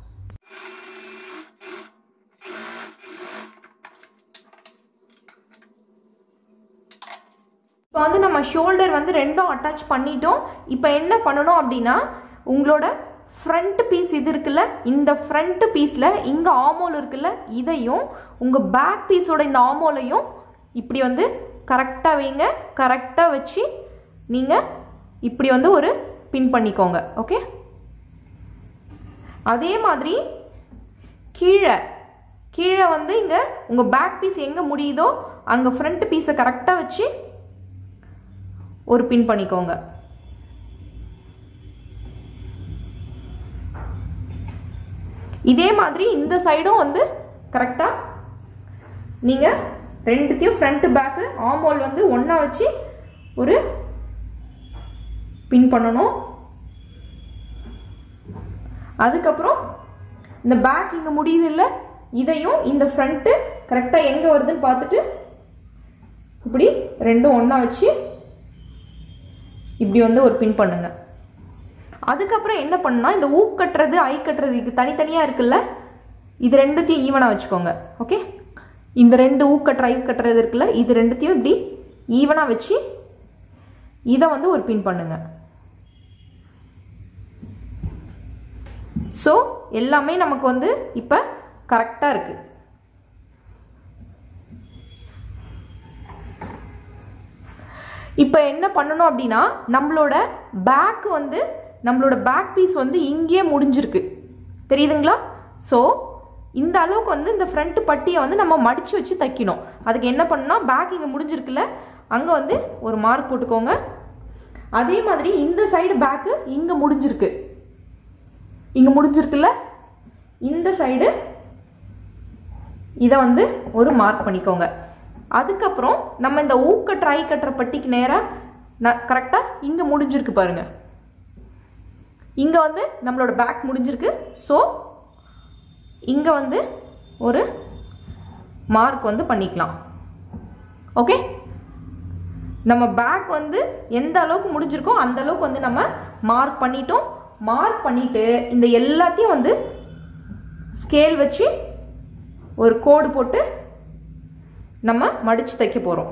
இப்போ வந்து நம்ம ஷோல்டர் வந்து ரெண்டும் அட்டாச் பண்ணிட்டோம். இப்போ என்ன பண்ணணும் அப்படின்னா, உங்களோட ஃப்ரண்ட் பீஸ் இது இருக்குல்ல, இந்த ஃப்ரண்ட் பீஸில் இங்கே ஆமோல் இருக்குல்ல, இதையும் உங்கள் பேக் பீஸோட இந்த ஆமோலையும் இப்படி வந்து கரெக்டாக வைங்க. கரெக்டாக வச்சு நீங்கள் இப்படி வந்து ஒரு பின் பண்ணிக்கோங்க. ஓகே? அதே மாதிரி கீழே கீழே வந்து இங்கே உங்கள் பேக் பீஸ் எங்கே முடியுதோ அங்கே ஃப்ரண்ட் பீஸை கரெக்டாக வச்சு ஒரு பின் பண்ணிக்கோங்க. இதே மாதிரி இந்த சைடும் வந்து கரெக்டா நீங்க ரெண்டுத்தையும் ஃப்ரண்ட் பேக் ஆமோல் வந்து ஒண்ணா வச்சு ஒரு பின் பண்ணணும். அதுக்கப்புறம் இந்த பேக் இங்க முடியுது இல்ல, இதையும் இந்த ஃப்ரண்ட் கரெக்டா எங்க வருதுன்னு பார்த்துட்டு இப்படி ரெண்டும் ஒண்ணா வச்சு இப்படி வந்து ஒரு பின் பண்ணுங்க. அதுக்கப்புறம் என்ன பண்ணா, இந்த ஊக் கட்டுறது ஐ கட்டுறது இது தனித்தனியா இருக்குல்ல, இது ரெண்டுத்தையும் ஈவனா வச்சுக்கோங்க. ஓகே? இந்த ரெண்டு ஊக் கட்டுற ஐ கட்டுறது இருக்குல்ல, இது ரெண்டுத்தையும் இப்படி ஈவனா வச்சு இதை வந்து ஒரு பின் பண்ணுங்க. ஸோ எல்லாமே நமக்கு வந்து இப்ப கரெக்டா இருக்கு. இப்போ என்ன பண்ணணும் அப்படின்னா, நம்மளோட பேக் வந்து நம்மளோட பேக் பீஸ் வந்து இங்கே முடிஞ்சிருக்கு, தெரியுதுங்களா? ஸோ இந்த அளவுக்கு வந்து இந்த ஃப்ரண்ட் பட்டியை வந்து நம்ம மடிச்சு வச்சு தைக்கணும். அதுக்கு என்ன பண்ணணும், பேக் இங்கே முடிஞ்சிருக்குல்ல, அங்கே வந்து ஒரு மார்க் போட்டுக்கோங்க. அதே மாதிரி இந்த சைடு பேக்கு இங்கே முடிஞ்சிருக்கு, இங்கே முடிஞ்சிருக்குல்ல, இந்த சைடு இதை வந்து ஒரு மார்க் பண்ணிக்கோங்க. அதுக்கப்புறம் நம்ம இந்த ஊக்கட்டுற ஐ கட்டுற பட்டிக்கு நேராக கரெக்டாக இங்கே முடிஞ்சிருக்கு பாருங்க, இங்கே வந்து நம்மளோட பேக் முடிஞ்சிருக்கு. ஸோ இங்கே வந்து ஒரு மார்க் வந்து பண்ணிக்கலாம். ஓகே? நம்ம பேக் வந்து எந்த அளவுக்கு முடிஞ்சிருக்கோ அந்த அளவுக்கு வந்து நம்ம மார்க் பண்ணிட்டோம். மார்க் பண்ணிட்டு இந்த எல்லாத்தையும் வந்து ஸ்கேல் வச்சு ஒரு கோடு போட்டு நம்ம மடிச்சு தைக்க போறோம்.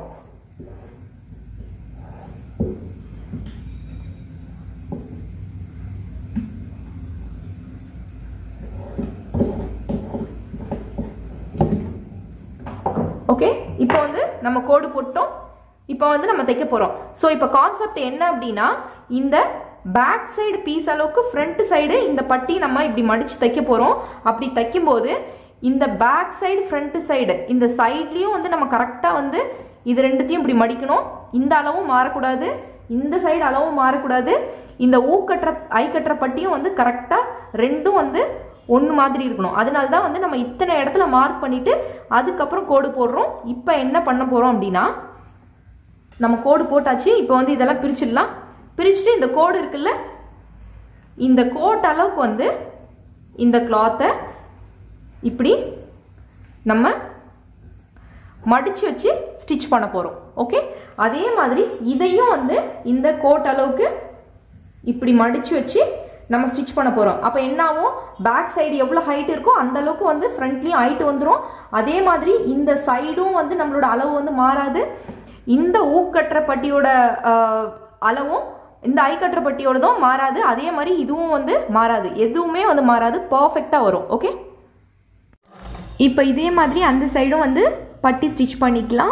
ஓகே? இப்போ வந்து நம்ம கோடு போட்டோம். இப்போ வந்து நம்ம தைக்க போறோம். ஸோ இப்போ கான்செப்ட் என்ன அப்படின்னா, இந்த பேக் சைடு பீஸ் அளவுக்கு ஃப்ரண்ட் சைடு இந்த பட்டி நம்ம இப்படி மடிச்சு தைக்க போறோம். அப்படி தைக்கும் போது இந்த பேக் சைடு ஃப்ரண்ட் சைடு இந்த சைட்லயும் வந்து நம்ம கரெக்டா வந்து இது ரெண்டுத்தையும் இப்படி மடிக்கணும். இந்த அளவும் மாறக்கூடாது, இந்த சைடு அளவும் மாறக்கூடாது. இந்த ஊக்கட்டுற ஐ கட்டுற பட்டியும் வந்து கரெக்டா ரெண்டும் வந்து ஒன்று மாதிரி இருக்கணும். அதனால தான் வந்து நம்ம இத்தனை இடத்துல மார்க் பண்ணிட்டு அதுக்கப்புறம் கோடு போடுறோம். இப்போ என்ன பண்ண போறோம் அப்படின்னா, நம்ம கோடு போட்டாச்சு. இப்போ வந்து இதெல்லாம் பிரிச்சிடலாம். பிரிச்சுட்டு இந்த கோடு இருக்குல்ல, இந்த கோட் அளவுக்கு வந்து இந்த கிளாத்தை இப்படி நம்ம மடிச்சு வச்சு ஸ்டிச் பண்ண போறோம். ஓகே? அதே மாதிரி இதையும் வந்து இந்த கோட் அளவுக்கு இப்படி மடிச்சு வச்சு நம்ம ஸ்டிச் பண்ண போறோம். அப்ப என்ன ஆகும், பேக் சைடு எவ்வளவு ஹைட் இருக்கோ அந்த அளவுக்கு வந்து ஃப்ரண்ட்லயும் ஹைட் வந்துடும். அதே மாதிரி இந்த சைடும் வந்து நம்மளோட அளவு வந்து மாறாது. இந்த ஊக்கட்டுற பட்டியோட அளவும் இந்த ஐ கட்டர் பட்டியோடதும் மாறாது, அதே மாதிரி இதுவும் வந்து மாறாது, எதுவுமே வந்து மாறாது, பர்ஃபெக்டா வரும். ஓகே, இப்போ இதே மாதிரி அந்த சைடும் வந்து பட்டி ஸ்டிச் பண்ணிக்கலாம்.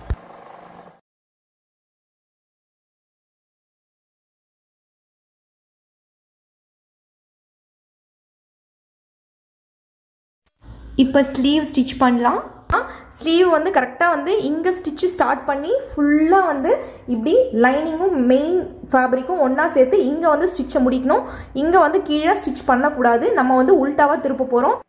இப்போ ஸ்லீவ் ஸ்டிச் பண்ணலாம். ஸ்லீவ் வந்து கரெக்டாக வந்து இங்கே ஸ்டிச்சு ஸ்டார்ட் பண்ணி ஃபுல்லாக வந்து இப்படி லைனிங்கும் மெயின் ஃபேப்ரிக்கும் ஒன்றா சேர்த்து இங்கே வந்து ஸ்டிச்சை முடிக்கணும். இங்கே வந்து கீழே ஸ்டிச் பண்ணக்கூடாது, நம்ம வந்து உல்டாவாக திருப்ப போகிறோம்.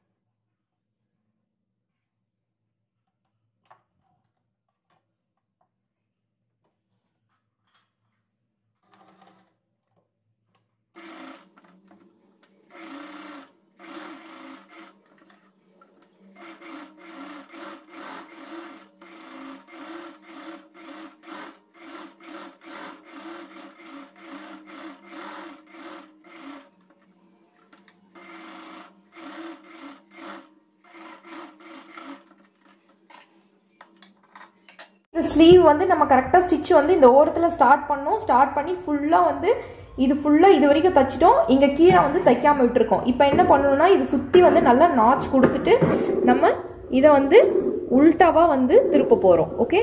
இந்த ஸ்லீவ் வந்து நம்ம கரெக்டாக ஸ்டிச் வந்து இந்த ஓரத்தில் ஸ்டார்ட் பண்ணோம். ஸ்டார்ட் பண்ணி ஃபுல்லாக வந்து இது ஃபுல்லாக இது வரைக்கும் தைச்சிட்டோம். இங்கே கீழே வந்து தைக்காமல் விட்டுருக்கோம். இப்போ என்ன பண்ணணும்னா இது சுற்றி வந்து நல்லா நாச் கொடுத்துட்டு நம்ம இதை வந்து உல்டாவாக வந்து திருப்ப போகிறோம். ஓகே,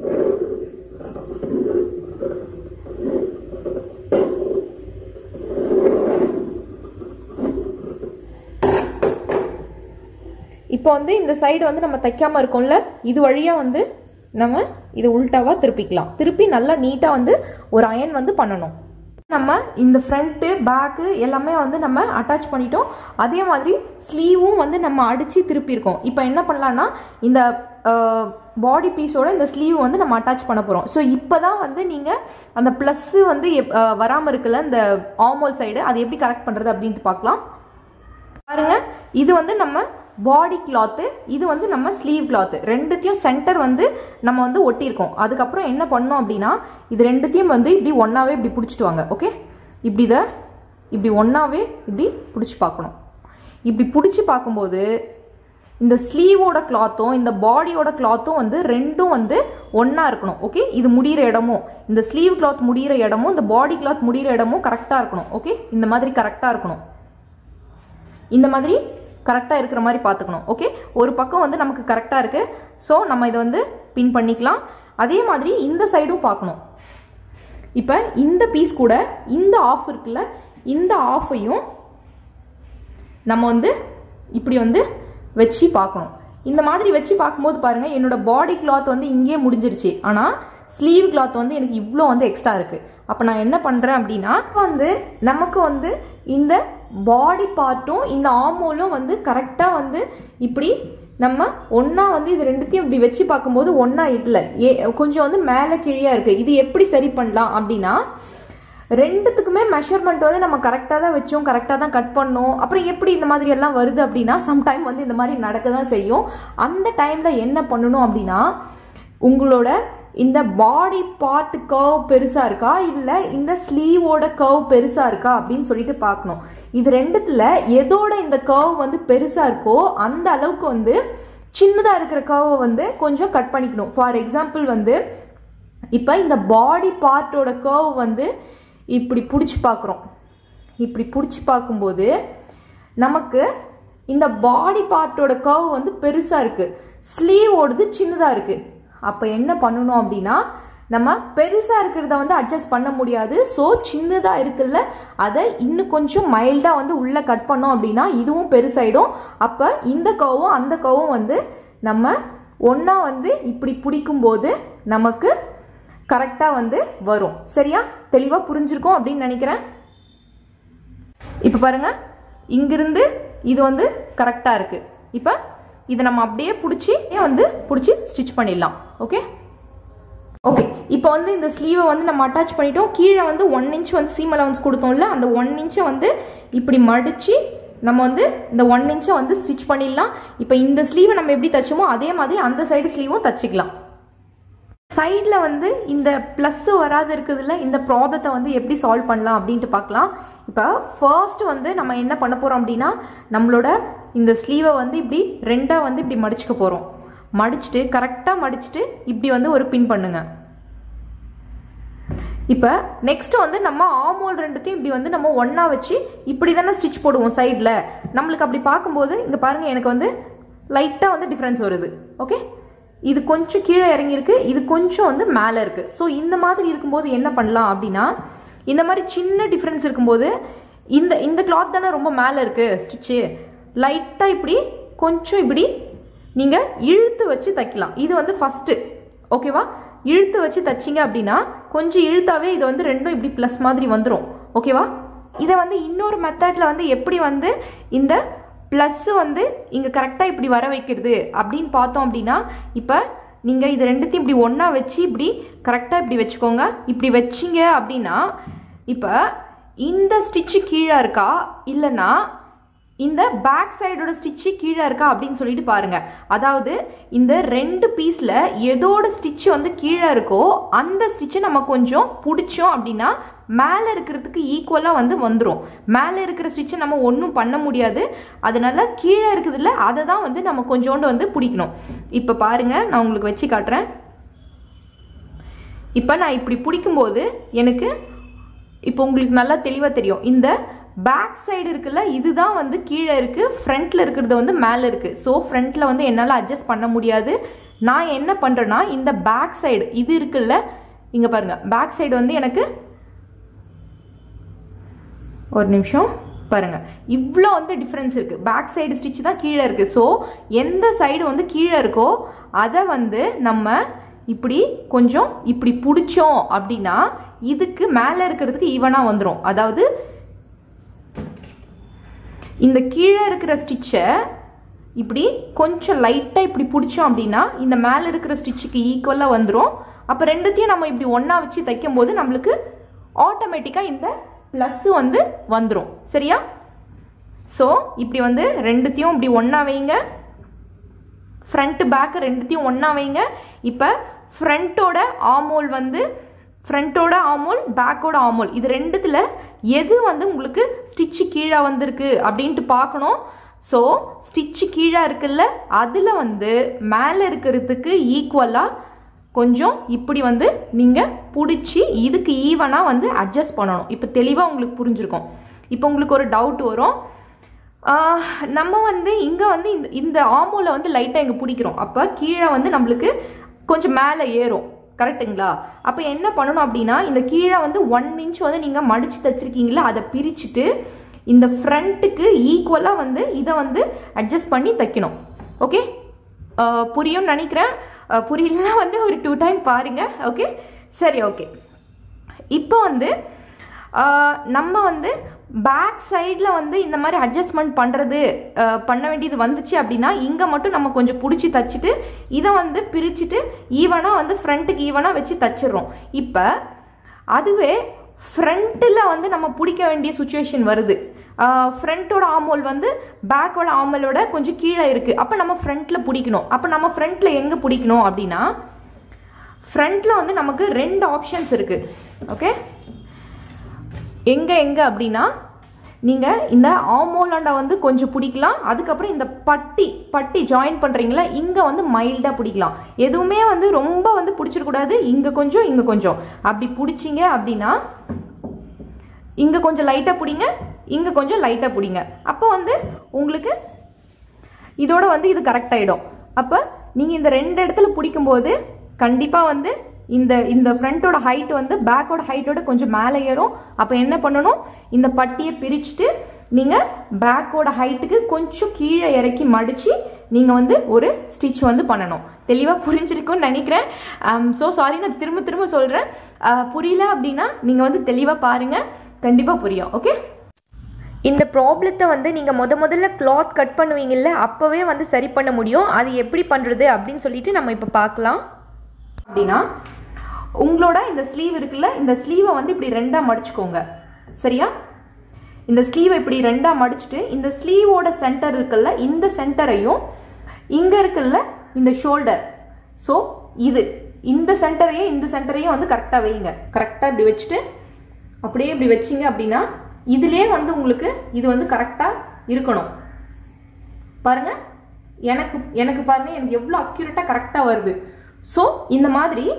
இப்போ வந்து இந்த சைடு வந்து நம்ம தைக்காமல் இருக்கோம்ல, இது வழியாக வந்து நம்ம இது உல்டாவா திருப்பிக்கலாம். திருப்பி நல்லா நீட்டா வந்து ஒரு அயன் வந்து பண்ணணும். நம்ம இந்த ஃப்ரண்ட் பேக்கு எல்லாமே வந்து நம்ம அட்டாச் பண்ணிட்டோம். அதே மாதிரி ஸ்லீவும் வந்து நம்ம அடிச்சு திருப்பி இருக்கோம். இப்போ என்ன பண்ணலாம்னா இந்த பாடி பீஸோட இந்த ஸ்லீவ் வந்து நம்ம அட்டாச் பண்ண போறோம். ஸோ இப்போதான் வந்து நீங்க அந்த பிளஸ் வந்து வராமல் இருக்குல்ல இந்த ஆர்மோல் சைடு, அது எப்படி கரெக்ட் பண்றது அப்படின்ட்டு பார்க்கலாம். பாருங்க, இது வந்து நம்ம பாடி கிளாத்து, இது வந்து நம்ம ஸ்லீவ் கிளாத்து, ரெண்டுத்தையும் சென்டர் வந்து நம்ம வந்து ஒட்டியிருக்கோம். அதுக்கப்புறம் என்ன பண்ணோம் அப்படின்னா இது ரெண்டுத்தையும் வந்து இப்படி ஒன்னாவே இப்படி பிடிச்சிட்டு வாங்க. ஓகே, இப்படி இதை இப்படி ஒன்னாவே இப்படி பிடிச்சி பார்க்கணும். இப்படி பிடிச்சி பார்க்கும்போது இந்த ஸ்லீவோட கிளாத்தும் இந்த பாடியோட கிளாத்தும் வந்து ரெண்டும் வந்து ஒன்னா இருக்கணும். ஓகே, இது முடிகிற இடமும் இந்த ஸ்லீவ் கிளாத் முடிகிற இடமும் இந்த பாடி கிளாத் முடிகிற இடமும் கரெக்டா இருக்கணும். ஓகே, இந்த மாதிரி கரெக்டா இருக்கணும். இந்த மாதிரி கரெக்டாக இருக்கிற மாதிரி பார்த்துக்கணும். ஓகே, ஒரு பக்கம் வந்து நமக்கு கரெக்டாக இருக்குது. ஸோ நம்ம இதை வந்து பின் பண்ணிக்கலாம். அதே மாதிரி இந்த சைடும் பார்க்கணும். இப்போ இந்த பீஸ் கூட இந்த ஆஃப் இருக்குல்ல, இந்த ஆஃபையும் நம்ம வந்து இப்படி வந்து வச்சு பார்க்கணும். இந்த மாதிரி வச்சு பார்க்கும்போது பாருங்க, என்னோட பாடி கிளாத் வந்து இங்கே முடிஞ்சிருச்சு, ஆனால் ஸ்லீவ் கிளாத் வந்து எனக்கு இவ்வளோ வந்து எக்ஸ்ட்ரா இருக்கு. அப்போ நான் என்ன பண்ணுறேன் அப்படின்னா வந்து நமக்கு வந்து இந்த பாடி பார்ட்டும் இந்த ஆர்மோலும் வந்து கரெக்டாக வந்து இப்படி நம்ம ஒன்றா வந்து இது ரெண்டுத்தையும் இப்படி வச்சு பார்க்கும்போது ஒன்றா இல்லை, ஏ கொஞ்சம் வந்து மேலே கீழே இருக்குது. இது எப்படி சரி பண்ணலாம் அப்படின்னா ரெண்டுத்துக்குமே மெஷர்மெண்ட் வந்து நம்ம கரெக்டாக தான் வச்சோம், கரெக்டாக தான் கட் பண்ணோம். அப்புறம் எப்படி இந்த மாதிரி எல்லாம் வருது அப்படின்னா சம்டைம் வந்து இந்த மாதிரி நடக்க தான் செய்யும். அந்த டைமில் என்ன பண்ணணும் அப்படின்னா உங்களோட இந்த பாடி பார்ட் கர்வ் பெருசா இருக்கா இல்லை இந்த ஸ்லீவோட கர்வ் பெருசா இருக்கா அப்படின்னு சொல்லிட்டு பார்க்கணும். இது ரெண்டுத்துல எதோட இந்த கர்வ் வந்து பெருசா இருக்கோ அந்த அளவுக்கு வந்து சின்னதா இருக்கிற கர்வை வந்து கொஞ்சம் கட் பண்ணிக்கணும். ஃபார் எக்ஸாம்பிள் வந்து இப்போ இந்த பாடி பார்ட்டோட கர்வ் வந்து இப்படி பிடிச்சி பார்க்குறோம். இப்படி பிடிச்சி பார்க்கும்போது நமக்கு இந்த பாடி பார்ட்டோட கர்வ் வந்து பெருசா இருக்கு, ஸ்லீவோடது சின்னதா இருக்கு. அப்போ என்ன பண்ணணும் அப்படின்னா நம்ம பெருசா இருக்கிறத வந்து அட்ஜஸ்ட் பண்ண முடியாது. ஸோ சின்னதா இருக்குல்ல அதை இன்னும் கொஞ்சம் மைல்டா வந்து உள்ள கட் பண்ணோம் அப்படின்னா இதுவும் பெருசாயிடும். அப்போ இந்த கர்வும் அந்த கர்வும் வந்து நம்ம ஒன்னா வந்து இப்படி பிடிக்கும் போது நமக்கு கரெக்டா வந்து வரும். சரியா, தெளிவா புரிஞ்சிருக்கும் அப்படின்னு நினைக்கிறேன். இப்ப பாருங்க, இங்கிருந்து இது வந்து கரெக்டா இருக்கு. இப்ப இதை நம்ம அப்படியே பிடிச்சி வந்து பிடிச்சி ஸ்டிச் பண்ணிடலாம். ஓகே ஓகே இப்போ வந்து இந்த ஸ்லீவை வந்து நம்ம அட்டாச் பண்ணிட்டோம். கீழே வந்து ஒன் இன்ச் வந்து சீம் அலவன்ஸ் கொடுத்தோம்ல, அந்த ஒன் இன்ச்சை வந்து இப்படி மடிச்சு நம்ம வந்து இந்த ஒன் இன்ச்சை வந்து ஸ்டிச் பண்ணிடலாம். இப்போ இந்த ஸ்லீவை நம்ம எப்படி தச்சோமோ அதே மாதிரி அந்த சைடு ஸ்லீவும் தச்சுக்கலாம். சைடில் வந்து இந்த ப்ளஸ் வராது இருக்குதுல்ல, இந்த ப்ராப்ளத்தை வந்து எப்படி சால்வ் பண்ணலாம் அப்படின்ட்டு பார்க்கலாம். இப்போ ஃபர்ஸ்ட் வந்து நம்ம என்ன பண்ண போகிறோம் அப்படின்னா நம்மளோட இந்த ஸ்லீவை வந்து இப்படி ரெண்டாக வந்து இப்படி மடிச்சுக்க போகிறோம். மடிச்சுட்டு கரெக்டாக மடிச்சுட்டு இப்படி வந்து ஒரு பின் பண்ணுங்க. இப்போ நெக்ஸ்ட் வந்து நம்ம ஆமோல் ரெண்டுத்தையும் இப்படி வந்து நம்ம ஒன்னா வச்சு இப்படி தானே ஸ்டிச் போடுவோம் சைடில். நம்மளுக்கு அப்படி பார்க்கும்போது இங்கே பாருங்க எனக்கு வந்து லைட்டாக வந்து டிஃப்ரென்ஸ் வருது. ஓகே, இது கொஞ்சம் கீழே இறங்கியிருக்கு, இது கொஞ்சம் வந்து மேலே இருக்கு. ஸோ இந்த மாதிரி இருக்கும்போது என்ன பண்ணலாம் அப்படின்னா, இந்த மாதிரி சின்ன டிஃப்ரென்ஸ் இருக்கும்போது இந்த இந்த கிளாத் தானே ரொம்ப மேலே இருக்கு ஸ்டிச்சு, லைட்டாக இப்படி கொஞ்சம் இப்படி நீங்கள் இழுத்து வச்சு தைக்கலாம். இது வந்து ஃபஸ்ட்டு. ஓகேவா, இழுத்து வச்சு தைச்சிங்க அப்படின்னா கொஞ்சம் இழுத்தாவே இது வந்து ரெண்டும் இப்படி ப்ளஸ் மாதிரி வந்துடும். ஓகேவா, இதை வந்து இன்னொரு மெத்தடில் வந்து எப்படி வந்து இந்த ப்ளஸ் வந்து இங்கே கரெக்டாக இப்படி வர வைக்கிறது அப்படின்னு பார்த்தோம் அப்படின்னா, இப்போ நீங்கள் இது ரெண்டுத்தையும் இப்படி ஒன்றா வச்சு இப்படி கரெக்டாக இப்படி வச்சுக்கோங்க. இப்படி வச்சிங்க அப்படின்னா இப்போ இந்த ஸ்டிச்சு கீழே இருக்கா இல்லைன்னா இந்த பேக் சைடோட ஸ்டிச்சு கீழே இருக்கா அப்படின்னு சொல்லிட்டு பாருங்க. அதாவது இந்த ரெண்டு பீஸில் எதோட ஸ்டிச்சு வந்து கீழே இருக்கோ அந்த ஸ்டிச்சை நம்ம கொஞ்சம் பிடிச்சோம் அப்படின்னா மேலே இருக்கிறதுக்கு ஈக்குவலாக வந்து வந்துடும். மேலே இருக்கிற ஸ்டிச்சை நம்ம ஒன்றும் பண்ண முடியாது, அதனால கீழே இருக்குதுல்ல அதை தான் வந்து நம்ம கொஞ்சோண்டு வந்து பிடிக்கணும். இப்போ பாருங்க, நான் உங்களுக்கு வச்சு காட்டுறேன். இப்போ நான் இப்படி பிடிக்கும்போது எனக்கு இப்போ உங்களுக்கு நல்லா தெளிவாக தெரியும். இந்த பேக் சைடு இருக்குல்ல இதுதான் வந்து கீழே இருக்கு, ஃப்ரண்ட்ல இருக்கிறது வந்து மேலே இருக்கு. ஸோ ஃப்ரண்ட்ல வந்து என்னால் அட்ஜஸ்ட் பண்ண முடியாது. நான் என்ன பண்றேன்னா இந்த பேக் சைடு இது இருக்குல்ல, இங்க பாருங்க, பேக் சைடு வந்து எனக்கு ஒரு நிமிஷம் பாருங்க, இவ்வளோ வந்து டிஃப்ரென்ஸ் இருக்கு. பேக் சைடு ஸ்டிச் தான் கீழே இருக்கு. ஸோ எந்த சைடு வந்து கீழே இருக்கோ அதை வந்து நம்ம இப்படி கொஞ்சம் இப்படி பிடிச்சோம் அப்படின்னா இதுக்கு மேலே இருக்கிறதுக்கு ஈவனாக வந்துடும். அதாவது இந்த கீழே இருக்கிற ஸ்டிச்சை இப்படி கொஞ்சம் லைட்டாக இப்படி பிடிச்சோம் அப்படின்னா இந்த மேலே இருக்கிற ஸ்டிச்சுக்கு ஈக்குவலாக வந்துடும். அப்போ ரெண்டுத்தையும் நம்ம இப்படி ஒன்றா வச்சு தைக்கும் போது நம்மளுக்கு ஆட்டோமேட்டிக்காக இந்த ப்ளஸ் வந்து வந்துடும். சரியா? ஸோ இப்படி வந்து ரெண்டுத்தையும் இப்படி ஒன்றா வைங்க, ஃப்ரண்ட் பேக் ரெண்டுத்தையும் ஒன்றா வைங்க. இப்போ ஃப்ரண்ட்டோட ஆமோல் வந்து ஃப்ரண்ட்டோட ஆமோல் பேக்கோட ஆமோல் இது ரெண்டுத்துல எது வந்து உங்களுக்கு ஸ்டிச்சு கீழே வந்திருக்கு அப்படின்ட்டு பார்க்கணும். ஸோ ஸ்டிச்சு கீழே இருக்குல்ல அதில் வந்து மேலே இருக்கிறதுக்கு ஈக்குவலாக கொஞ்சம் இப்படி வந்து நீங்கள் பிடிச்சி இதுக்கு ஈவனாக வந்து அட்ஜஸ்ட் பண்ணணும். இப்போ தெளிவாக உங்களுக்கு புரிஞ்சிருக்கும். இப்போ உங்களுக்கு ஒரு டவுட் வரும், நம்ம வந்து இங்கே வந்து இந்த இந்த ஆமோவில் வந்து லைட்டாக இங்கே பிடிக்கிறோம், அப்போ கீழே வந்து நம்மளுக்கு கொஞ்சம் மேலே ஏறும். கரெக்டுங்களா? அப்போ என்ன பண்ணணும் அப்படின்னா இந்த கீழே வந்து ஒன் இன்ச் வந்து நீங்கள் மடித்து தைச்சிருக்கீங்களா அதை பிரிச்சுட்டு இந்த ஃப்ரண்ட்டுக்கு ஈக்குவலாக வந்து இதை வந்து அட்ஜஸ்ட் பண்ணி தைக்கணும். ஓகே, புரியும்னு நினைக்கிறேன். புரியலன்னா வந்து ஒரு டூ டைம் பாருங்க. ஓகே, சரி. ஓகே, இப்போ வந்து நம்ம வந்து பேக் சைடில் வந்து இந்த மாதிரி அட்ஜஸ்ட்மெண்ட் பண்ணுறது பண்ண வேண்டியது வந்துச்சு அப்படின்னா இங்கே மட்டும் நம்ம கொஞ்சம் பிடிச்சி தைச்சிட்டு இதை வந்து பிரிச்சுட்டு ஈவனாக வந்து ஃப்ரண்ட்டுக்கு ஈவனாக வச்சு தைச்சிடுறோம். இப்போ அதுவே ஃப்ரண்ட்டில் வந்து நம்ம பிடிக்க வேண்டிய சுச்சுவேஷன் வருது. ஃப்ரண்ட்டோட ஆமோல் வந்து பேக்கோட ஆமோலோட கொஞ்சம் கீழே இருக்குது. அப்போ நம்ம ஃப்ரண்ட்டில் பிடிக்கணும். அப்போ நம்ம ஃப்ரண்ட்டில் எங்கே பிடிக்கணும் அப்படின்னா ஃப்ரண்ட்டில் வந்து நமக்கு ரெண்டு ஆப்ஷன்ஸ் இருக்குது. ஓகே, எங்கே எங்கே அப்படின்னா நீங்கள் இந்த ஆமோலாண்டா வந்து கொஞ்சம் பிடிக்கலாம், அதுக்கப்புறம் இந்த பட்டி பட்டி ஜாயின் பண்ணுறீங்களா இங்கே வந்து மைல்டாக பிடிக்கலாம். எதுவுமே வந்து ரொம்ப வந்து பிடிச்சிடக்கூடாது. இங்கே கொஞ்சம் இங்கே கொஞ்சம் அப்படி பிடிச்சிங்க அப்படின்னா இங்கே கொஞ்சம் லைட்டாக பிடிங்க, இங்கே கொஞ்சம் லைட்டாக பிடிங்க. அப்போ வந்து உங்களுக்கு இதோட வந்து இது கரெக்ட் ஆகிடும். அப்போ நீங்கள் இந்த ரெண்டு இடத்துல பிடிக்கும்போது கண்டிப்பாக வந்து இந்த இந்த ஃப்ரண்ட்டோட ஹைட் வந்து பேக்கோட ஹைட்டோட கொஞ்சம் மேலே ஏறும். அப்போ என்ன பண்ணணும், இந்த பட்டியை பிரிச்சுட்டு நீங்கள் பேக்கோட ஹைட்டுக்கு கொஞ்சம் கீழே இறக்கி மடித்து நீங்கள் வந்து ஒரு ஸ்டிச் வந்து பண்ணணும். தெளிவாக புரிஞ்சிருக்கும்னு நினைக்கிறேன். ஸோ சாரி, நான் திரும்ப திரும்ப சொல்கிறேன். புரியல அப்படின்னா நீங்கள் வந்து தெளிவாக பாருங்கள், கண்டிப்பாக புரியும். ஓகே, இந்த ப்ராப்ளத்தை வந்து நீங்கள் முத முதல்ல கிளாத் கட் பண்ணுவீங்கல்ல அப்போவே வந்து சரி பண்ண முடியும். அது எப்படி பண்ணுறது அப்படின்னு சொல்லிட்டு நம்ம இப்போ பார்க்கலாம். அப்படின்னா உங்களோட இந்த ஸ்லீவ் இருக்குல்ல, இந்த ஸ்லீவை வந்து இப்படி ரெண்டாக மடிச்சுக்கோங்க. சரியா? இந்த ஸ்லீவை இப்படி ரெண்டாக மடிச்சுட்டு இந்த ஸ்லீவோட சென்டர் இருக்குல்ல இந்த சென்டரையும் இங்கே இருக்குல்ல இந்த ஷோல்டர், ஸோ இது இந்த சென்டரையும் இந்த சென்டரையும் வந்து கரெக்டாக வைங்க. கரெக்டாக இப்படி வச்சுட்டு அப்படியே இப்படி வச்சிங்க அப்படின்னா இதுலேயே வந்து உங்களுக்கு இது வந்து கரெக்டாக இருக்கணும். பாருங்க, எனக்கு எனக்கு பாருங்க எனக்கு எவ்வளோ அக்யூரேட்டாக கரெக்டாக வருது. ஸோ இந்த மாதிரி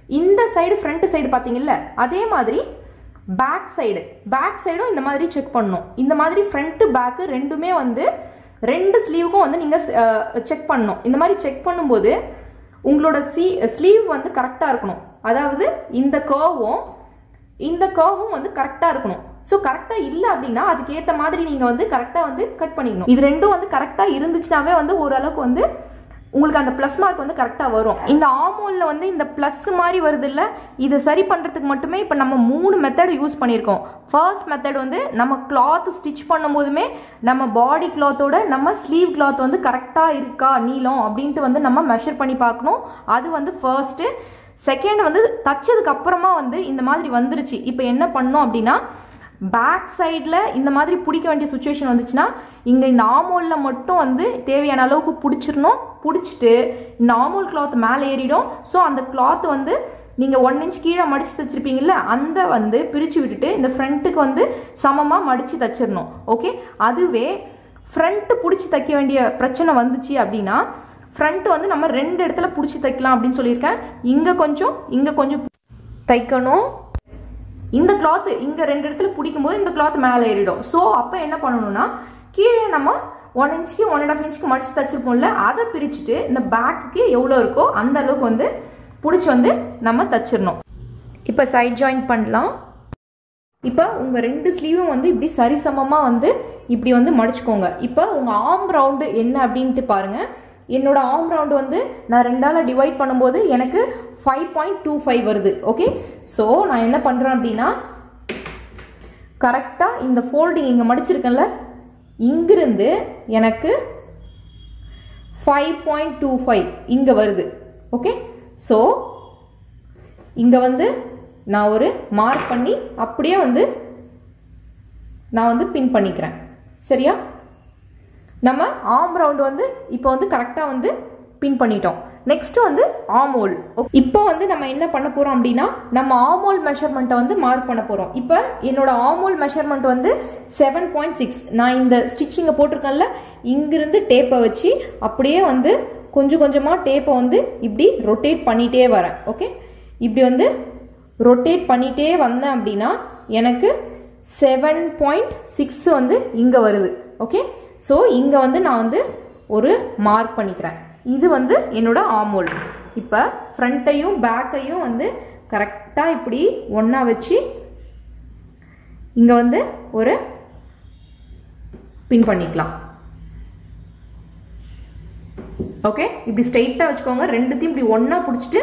இந்த சைடு ஃப்ரண்ட் சைடு பார்த்தீங்கல்ல, அதே மாதிரி பேக் சைடு பேக் சைடும் இந்த மாதிரி செக் பண்ணணும். இந்த மாதிரி ஃப்ரண்ட் பேக் ரெண்டுமே வந்து ரெண்டு ஸ்லீவுக்கும் வந்து நீங்கள் செக் பண்ணணும். இந்த மாதிரி செக் பண்ணும்போது உங்களோட சி ஸ்லீவ் வந்து கரெக்டாக இருக்கணும். அதாவது இந்த கர்வும் இந்த கர்வும் வந்து கரெக்டாக இருக்கணும். ஸோ கரெக்டாக இல்லை அப்படின்னா அதுக்கு ஏற்ற மாதிரி நீங்கள் வந்து கரெக்டாக வந்து கட் பண்ணிக்கணும். இது ரெண்டும் வந்து கரெக்டாக இருந்துச்சுனாவே வந்து ஓரளவுக்கு வந்து உங்களுக்கு அந்த ப்ளஸ் மார்க் வந்து கரெக்டாக வரும். இந்த ஆமோலில் வந்து இந்த ப்ளஸ் மாதிரி வருது இல்லை, இதை சரி பண்ணுறதுக்கு மட்டுமே இப்போ நம்ம மூணு மெத்தட் யூஸ் பண்ணியிருக்கோம். ஃபர்ஸ்ட் மெத்தட் வந்து நம்ம கிளாத் ஸ்டிச் பண்ணும் போதுமே நம்ம பாடி கிளாத்தோட நம்ம ஸ்லீவ் கிளாத் வந்து கரெக்டாக இருக்கா நீளம் அப்படின்ட்டு வந்து நம்ம மெஷர் பண்ணி பார்க்கணும். அது வந்து ஃபர்ஸ்ட்டு. செகண்ட் வந்து தச்சதுக்கு அப்புறமா வந்து இந்த மாதிரி வந்துருச்சு, இப்போ என்ன பண்ணோம் அப்படின்னா பேக் சைடில் இந்த மாதிரி பிடிக்க வேண்டிய சுச்சுவேஷன் வந்துச்சுன்னா இங்கே இந்த ஆமோலில் மட்டும் வந்து தேவையான அளவுக்கு பிடிச்சிடணும். பிடிச்சிட்டு இந்த ஆமோல் கிளாத் மேலே ஏறிடும். ஸோ அந்த கிளாத் வந்து நீங்கள் ஒன் இன்ச் கீழே மடித்து தைச்சிருப்பீங்கல்ல, அந்த வந்து பிரித்து விட்டுட்டு இந்த ஃப்ரண்ட்டுக்கு வந்து சமமாக மடித்து தைச்சிடணும். ஓகே, அதுவே ஃப்ரண்ட்டு பிடிச்சி தைக்க வேண்டிய பிரச்சனை வந்துச்சு அப்படின்னா ஃப்ரண்ட் வந்து நம்ம ரெண்டு இடத்துல பிடிச்சி தைக்கலாம் அப்படின்னு சொல்லியிருக்கேன். இங்கே கொஞ்சம் இங்கே கொஞ்சம் தைக்கணும். இந்த கிளாத் இங்கே ரெண்டு இடத்துல பிடிக்கும் போது இந்த கிளாத் மேலே ஏறிடும். ஸோ அப்போ என்ன பண்ணணும்னா கீழே நம்ம ஒன் இன்ச்சுக்கு ஒன் அண்ட் ஆஃப் இன்ச்சுக்கு மடிச்சு தச்சிருப்போம்ல, அதை பிரிச்சுட்டு இந்த பேக்குக்கு எவ்வளோ இருக்கோ அந்த அளவுக்கு வந்து பிடிச்சி வந்து நம்ம தச்சிடணும். இப்போ சைட் ஜாயின் பண்ணலாம். இப்போ உங்கள் ரெண்டு ஸ்லீவும் வந்து இப்படி சரிசமமாக வந்து இப்படி வந்து மடிச்சுக்கோங்க. இப்போ உங்கள் ஆர்ம் ரவுண்டு என்ன அப்படின்ட்டு பாருங்கள். என்னோட ஆர்ம் ரவுண்டு வந்து நான் ரெண்டால் டிவைட் பண்ணும்போது எனக்கு ஃபைவ் பாயிண்ட் டூ ஃபைவ் வருது. ஓகே, ஸோ நான் என்ன பண்ணுறேன் அப்படின்னா கரெக்டாக இந்த ஃபோல்டிங் இங்கே மடிச்சிருக்கேன்ல, இங்கிருந்து எனக்கு ஃபைவ் பாயிண்ட் டூ ஃபைவ் இங்கே வருது. ஓகே, ஸோ இங்கே வந்து நான் ஒரு மார்க் பண்ணி அப்படியே வந்து நான் வந்து பின் பண்ணிக்கிறேன். சரியா, நம்ம ஆர்ம் ரவுண்டு வந்து இப்போ வந்து கரெக்டாக வந்து பின் பண்ணிட்டோம். நெக்ஸ்ட் வந்து ஆமோல். இப்போ வந்து நம்ம என்ன பண்ண போறோம் அப்படின்னா நம்ம ஆமோல் மெஷர்மெண்ட்டை வந்து மார்க் பண்ண போறோம். இப்போ என்னோட ஆமோல் மெஷர்மெண்ட் வந்து செவன் பாயிண்ட் சிக்ஸ். நான் இந்த ஸ்டிச்சிங்கை போட்டிருக்கேன்ல, இங்கிருந்து டேப்பை வச்சு அப்படியே வந்து கொஞ்சம் கொஞ்சமாக டேப்பை வந்து இப்படி ரொட்டேட் பண்ணிட்டே வரேன். ஓகே, இப்படி வந்து ரொட்டேட் பண்ணிட்டே வந்தேன் அப்படின்னா எனக்கு செவன் பாயிண்ட் சிக்ஸ் வந்து இங்கே வருது. ஓகே, ஸோ இங்கே வந்து நான் வந்து ஒரு மார்க் பண்ணிக்கிறேன். இது வந்து என்னோட ஆமோல். இப்போ ஃப்ரண்ட்டையும் பேக்கையும் வந்து கரெக்டாக இப்படி ஒன்றா வச்சு இங்கே வந்து ஒரு பின் பண்ணிக்கலாம். ஓகே, இப்படி ஸ்ட்ரெயிட்டாக வச்சுக்கோங்க. ரெண்டுத்தையும் இப்படி ஒன்றா பிடிச்சிட்டு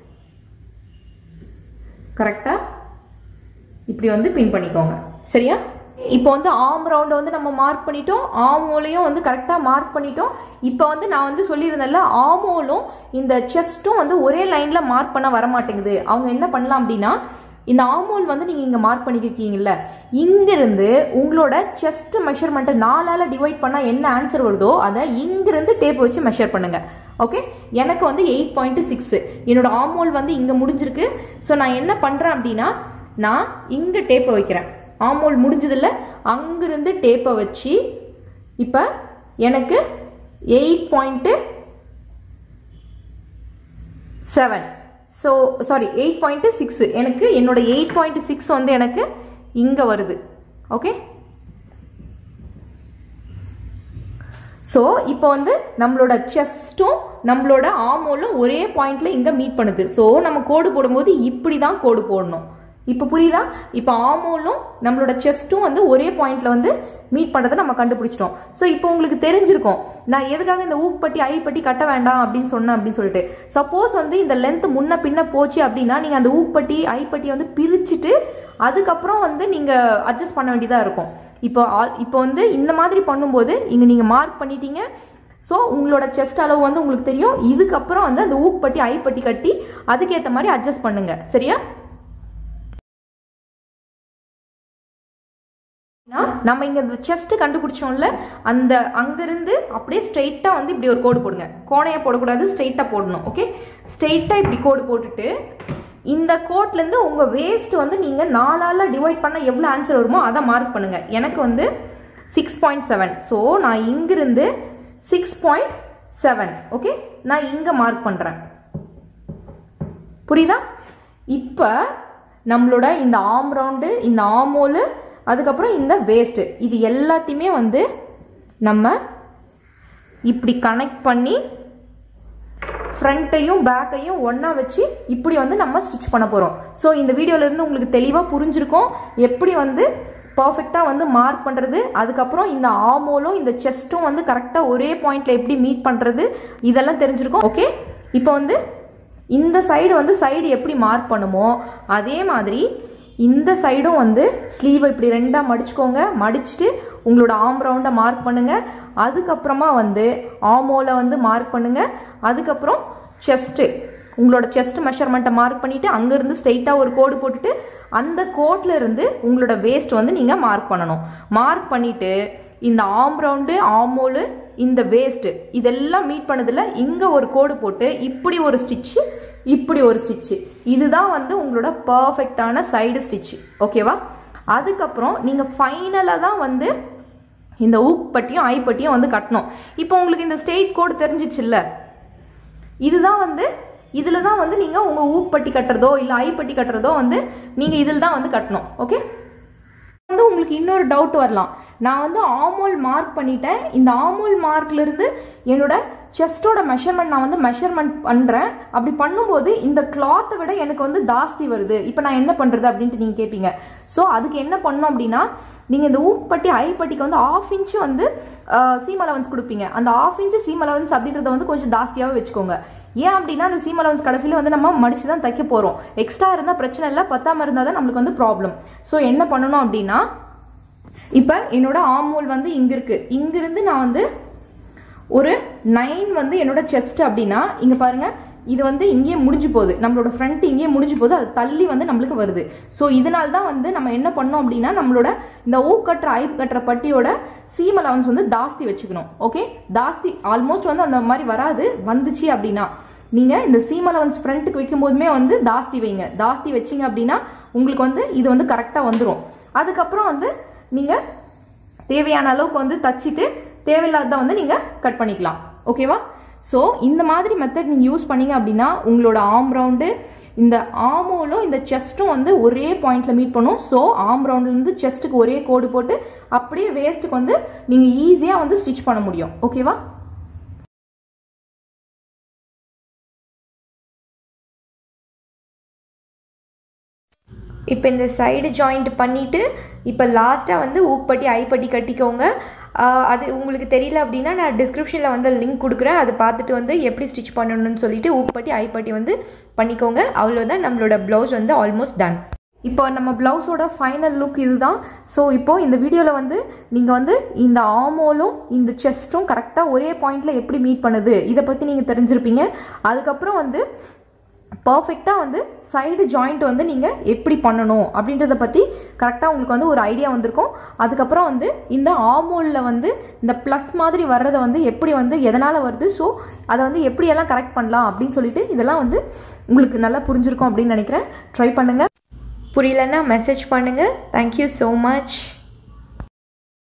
கரெக்டாக இப்படி வந்து பின் பண்ணிக்கோங்க. சரியா, இப்போ வந்து ஆர்ம் ரவுண்டை வந்து நம்ம மார்க் பண்ணிட்டோம், ஆமோலையும் வந்து கரெக்டாக மார்க் பண்ணிட்டோம். இப்போ வந்து நான் வந்து சொல்லியிருந்தேன்ல, ஆமோலும் இந்த செஸ்ட்டும் வந்து ஒரே லைனில் மார்க் பண்ண வர மாட்டேங்குது. அவங்க என்ன பண்ணலாம் அப்படின்னா இந்த ஆமோல் வந்து நீங்கள் இங்கே மார்க் பண்ணிக்கிருக்கீங்கல்ல, இங்கிருந்து உங்களோட செஸ்ட் மெஷர்மெண்ட்டை நாலால் டிவைட் பண்ணால் என்ன ஆன்சர் வருதோ அதை இங்கிருந்து டேப் வச்சு மெஷர் பண்ணுங்க. ஓகே, எனக்கு வந்து எயிட் பாயிண்ட் சிக்ஸ் என்னோட ஆமோல் வந்து இங்கே முடிஞ்சிருக்கு. ஸோ நான் என்ன பண்ணுறேன் அப்படின்னா நான் இங்கே டேப்பை வைக்கிறேன். ஆமோல் முடிஞ்சதில்ல, அங்கிருந்து டேப்பை வச்சு இப்போ எனக்கு eight point seven so sorry eight point six எனக்கு என்னோட எயிட் பாயிண்ட் சிக்ஸ் வந்து எனக்கு இங்கே வருது. ஓகே, ஸோ இப்போ வந்து நம்மளோட செஸ்ட்டும் நம்மளோட ஆமோலும் ஒரே பாயிண்ட்ல இங்கே மீட் பண்ணுது. ஸோ நம்ம கோடு போடும்போது இப்படி தான் கோடு போடணும். இப்போ புரியுதா? இப்போ ஆமோலும் நம்மளோட செஸ்ட்டும் வந்து ஒரே பாயிண்ட்ல வந்து மீட் பண்ணுறதை நம்ம கண்டுபிடிச்சிட்டோம். ஸோ இப்போ உங்களுக்கு தெரிஞ்சிருக்கும் நான் எதுக்காக இந்த ஊப்பட்டி ஐப்பட்டி கட்ட வேண்டாம் அப்படின்னு சொன்னேன் அப்படின்னு சொல்லிட்டு. சப்போஸ் வந்து இந்த லென்த் முன்ன பின்ன போச்சு அப்படின்னா நீங்கள் அந்த ஊப்பட்டி ஐப்பட்டி வந்து பிரிச்சுட்டு அதுக்கப்புறம் வந்து நீங்கள் அட்ஜஸ்ட் பண்ண வேண்டியதாக இருக்கும். இப்போ இப்போ வந்து இந்த மாதிரி பண்ணும்போது இங்கே நீங்கள் மார்க் பண்ணிட்டீங்க. ஸோ உங்களோட செஸ்ட் அளவு வந்து உங்களுக்கு தெரியும். இதுக்கப்புறம் வந்து அந்த ஊப்பட்டி ஐப்பட்டி கட்டி அதுக்கேற்ற மாதிரி அட்ஜஸ்ட் பண்ணுங்க. சரியா? நம்ம இங்க செஸ்ட் கண்டுபிடிச்சோம்ல, அந்த அங்கிருந்து அப்படியே ஸ்ட்ரெயிட்டா வந்து இப்படி ஒரு கோடு போடுங்க. கோணையா போடக்கூடாது, ஸ்ட்ரெயிட்டா போடணும். ஓகே, ஸ்ட்ரெயிட்டா இப்படி கோடு போட்டுட்டு இந்த கோட்ல இருந்து உங்க வேஸ்ட் வந்து நீங்க நாலால டிவைட் பண்ண எவ்வளவு ஆன்சர் வருமோ அதை மார்க் பண்ணுங்க. எனக்கு வந்து சிக்ஸ் பாயிண்ட் செவன். ஸோ நான் இங்கிருந்து சிக்ஸ் பாயிண்ட் செவன் ஓகே நான் இங்க மார்க் பண்றேன். புரியுதா? இப்போ நம்மளோட இந்த ஆர்ம் ரவுண்டு, இந்த ஆர்மோல், அதுக்கப்புறம் இந்த வேஸ்ட்டு, இது எல்லாத்தையுமே வந்து நம்ம இப்படி கனெக்ட் பண்ணி ஃப்ரண்ட்டையும் பேக்கையும் ஒன்றா வச்சு இப்படி வந்து நம்ம ஸ்டிச் பண்ண போகிறோம். ஸோ இந்த வீடியோலேருந்து உங்களுக்கு தெளிவாக புரிஞ்சிருக்கும் எப்படி வந்து பர்ஃபெக்டாக வந்து மார்க் பண்ணுறது, அதுக்கப்புறம் இந்த ஆர்மோலும் இந்த செஸ்ட்டும் வந்து கரெக்டாக ஒரே பாயிண்டில் எப்படி மீட் பண்ணுறது, இதெல்லாம் தெரிஞ்சிருக்கும். ஓகே, இப்போ வந்து இந்த சைடு வந்து சைடு எப்படி மார்க் பண்ணுமோ அதே மாதிரி இந்த சைடும் வந்து ஸ்லீவை இப்படி ரெண்டாக மடிச்சுக்கோங்க. மடிச்சுட்டு உங்களோட ஆர்ம் ரவுண்டை மார்க் பண்ணுங்கள். அதுக்கப்புறமா வந்து ஆர்மோலை வந்து மார்க் பண்ணுங்கள். அதுக்கப்புறம் செஸ்ட்டு, உங்களோட செஸ்ட் மெஷர்மெண்ட்டை மார்க் பண்ணிவிட்டு அங்கேருந்து ஸ்ட்ரெயிட்டாக ஒரு கோடு போட்டுட்டு அந்த கோட்டில் இருந்து உங்களோட வேஸ்ட் வந்து நீங்கள் மார்க் பண்ணணும். மார்க் பண்ணிவிட்டு இந்த ஆர்ம் ரவுண்டு, ஆர்மோலு, இந்த வேஸ்ட்டு இதெல்லாம் மீட் பண்ணதில் இங்கே ஒரு கோடு போட்டு இப்படி ஒரு ஸ்டிச்சு, இப்படி ஒரு ஸ்டிச்சு, இதுதான் வந்து உங்களோட பர்ஃபெக்டான சைடு ஸ்டிச்சு. ஓகேவா? அதுக்கப்புறம் நீங்கள் ஃபைனலாக தான் வந்து இந்த ஊக் பட்டியும் ஐ பட்டியும் வந்து கட்டணும். இப்போ உங்களுக்கு இந்த ஸ்ட்ரெயிட் கோடு தெரிஞ்சிச்சுல்ல, இதுதான் வந்து இதில் தான் வந்து நீங்கள் உங்கள் ஊக் பட்டி கட்டுறதோ இல்லை ஐ பட்டி கட்டுறதோ வந்து நீங்கள் இதில் தான் வந்து கட்டணும். ஓகே, வந்து உங்களுக்கு இன்னொரு டவுட் வரலாம். நான் வந்து ஆர்மோல் மார்க் பண்ணிட்டேன், இந்த ஆர்மோல் மார்க்லேருந்து என்னோட செஸ்டோட மெஷர்மெண்ட் நான் வந்து மெஷர்மெண்ட் பண்ணுறேன். அப்படி பண்ணும்போது இந்த கிளாத்தை விட எனக்கு வந்து ஜாஸ்தி வருது, இப்போ நான் என்ன பண்ணுறது அப்படின்ட்டு நீங்கள் கேட்பீங்க. ஸோ அதுக்கு என்ன பண்ணணும் அப்படின்னா, நீங்கள் இந்த ஊக் பட்டி ஐ பட்டிக்கு வந்து ஆஃப் இன்ச்சு வந்து சீம் அலவன்ஸ் கொடுப்பீங்க. அந்த ஆஃப் இன்ச்சு சீம் அலவன்ஸ் அப்படின்றத வந்து கொஞ்சம் ஜாஸ்தியாகவே வச்சுக்கோங்க. ஏன் அப்படின்னா அந்த சீம் அலவன்ஸ் கடைசியில் வந்து நம்ம மடிச்சு தான் தைக்க போகிறோம். எக்ஸ்ட்ரா இருந்தால் பிரச்சனை இல்லை, பத்தாம இருந்தால் தான் நம்மளுக்கு வந்து ப்ராப்ளம். ஸோ என்ன பண்ணணும் அப்படின்னா, இப்போ என்னோட ஆர்மோல் வந்து இங்கே இருக்குது, இங்கிருந்து நான் வந்து ஒரு நைன் வந்து என்னோட செஸ்ட் அப்படின்னா இங்கே பாருங்க, இது வந்து இங்கேயே முடிஞ்சு போகுது, நம்மளோட ஃப்ரண்ட் இங்கேயே முடிஞ்சு போகுது, அது தள்ளி வந்து நம்மளுக்கு வருது. ஸோ இதனால தான் வந்து நம்ம என்ன பண்ணோம் அப்படின்னா நம்மளோட இந்த ஊ கட்டுற ஐ கட்டுற பட்டியோட சீம் அலவன்ஸ் வந்து ஜாஸ்தி வச்சுக்கணும். ஓகே, ஜாஸ்தி ஆல்மோஸ்ட் வந்து அந்த மாதிரி வராது. வந்துச்சு அப்படின்னா நீங்கள் இந்த சீம் அலவன்ஸ் ஃப்ரண்ட்டுக்கு வைக்கும் போதுமே வந்து ஜாஸ்தி வைங்க. ஜாஸ்தி வச்சிங்க அப்படின்னா உங்களுக்கு வந்து இது வந்து கரெக்டாக வந்துடும். அதுக்கப்புறம் வந்து நீங்கள் தேவையான அளவுக்கு வந்து தச்சிட்டு தேவையில்லாத வந்து நீங்கள் கட் பண்ணிக்கலாம். ஓகேவா? ஸோ இந்த மாதிரி மெத்தட் நீங்கள் யூஸ் பண்ணீங்க அப்படின்னா உங்களோட ஆர்ம் ரவுண்டு, இந்த ஆர்மோலும் இந்த செஸ்ட்டும் வந்து ஒரே பாயிண்ட்ல மீட் பண்ணும். ஸோ ஆர்ம் ரவுண்ட்லேருந்து செஸ்ட்டுக்கு ஒரே கோடு போட்டு அப்படியே வேஸ்ட்டுக்கு வந்து நீங்கள் ஈஸியாக வந்து ஸ்டிச் பண்ண முடியும். ஓகேவா? இப்போ இந்த சைடு ஜாயிண்ட் பண்ணிவிட்டு இப்போ லாஸ்ட்டாக வந்து ஊக்பட்டி ஐப்பட்டி கட்டிக்கோங்க. அது உங்களுக்கு தெரியல அப்படின்னா நான் டிஸ்கிரிப்ஷனில் வந்து லிங்க் கொடுக்குறேன், அதை பார்த்துட்டு வந்து எப்படி ஸ்டிச் பண்ணணும்னு சொல்லிட்டு ஊக்பட்டி ஐப்பட்டி வந்து பண்ணிக்கோங்க. அவ்வளோதான், நம்மளோட ப்ளவுஸ் வந்து ஆல்மோஸ்ட் டன். இப்போ நம்ம ப்ளவுஸோட ஃபைனல் லுக் இதுதான். ஸோ இப்போது இந்த வீடியோவில் வந்து நீங்கள் வந்து இந்த ஆர்மோலும் இந்த செஸ்ட்டும் கரெக்டாக ஒரே பாயிண்டில் எப்படி மீட் பண்ணுது இதை பற்றி நீங்கள் தெரிஞ்சிருப்பீங்க. அதுக்கப்புறம் வந்து பர்ஃபெக்டாக வந்து சைடு ஜாயிண்ட் வந்து நீங்கள் எப்படி பண்ணணும் அப்படின்றத பற்றி கரெக்டாக உங்களுக்கு வந்து ஒரு ஐடியா வந்திருக்கும். அதுக்கப்புறம் வந்து இந்த ஆர்மோலில் வந்து இந்த ப்ளஸ் மாதிரி வர்றதை வந்து எப்படி வந்து எதனால் வருது, ஸோ அதை வந்து எப்படியெல்லாம் கரெக்ட் பண்ணலாம் அப்படின்னு சொல்லிட்டு இதெல்லாம் வந்து உங்களுக்கு நல்லா புரிஞ்சிருக்கும் அப்படின்னு நினைக்கிறேன். ட்ரை பண்ணுங்கள். புரியலன்னா மெசேஜ் பண்ணுங்கள். Thank you so much.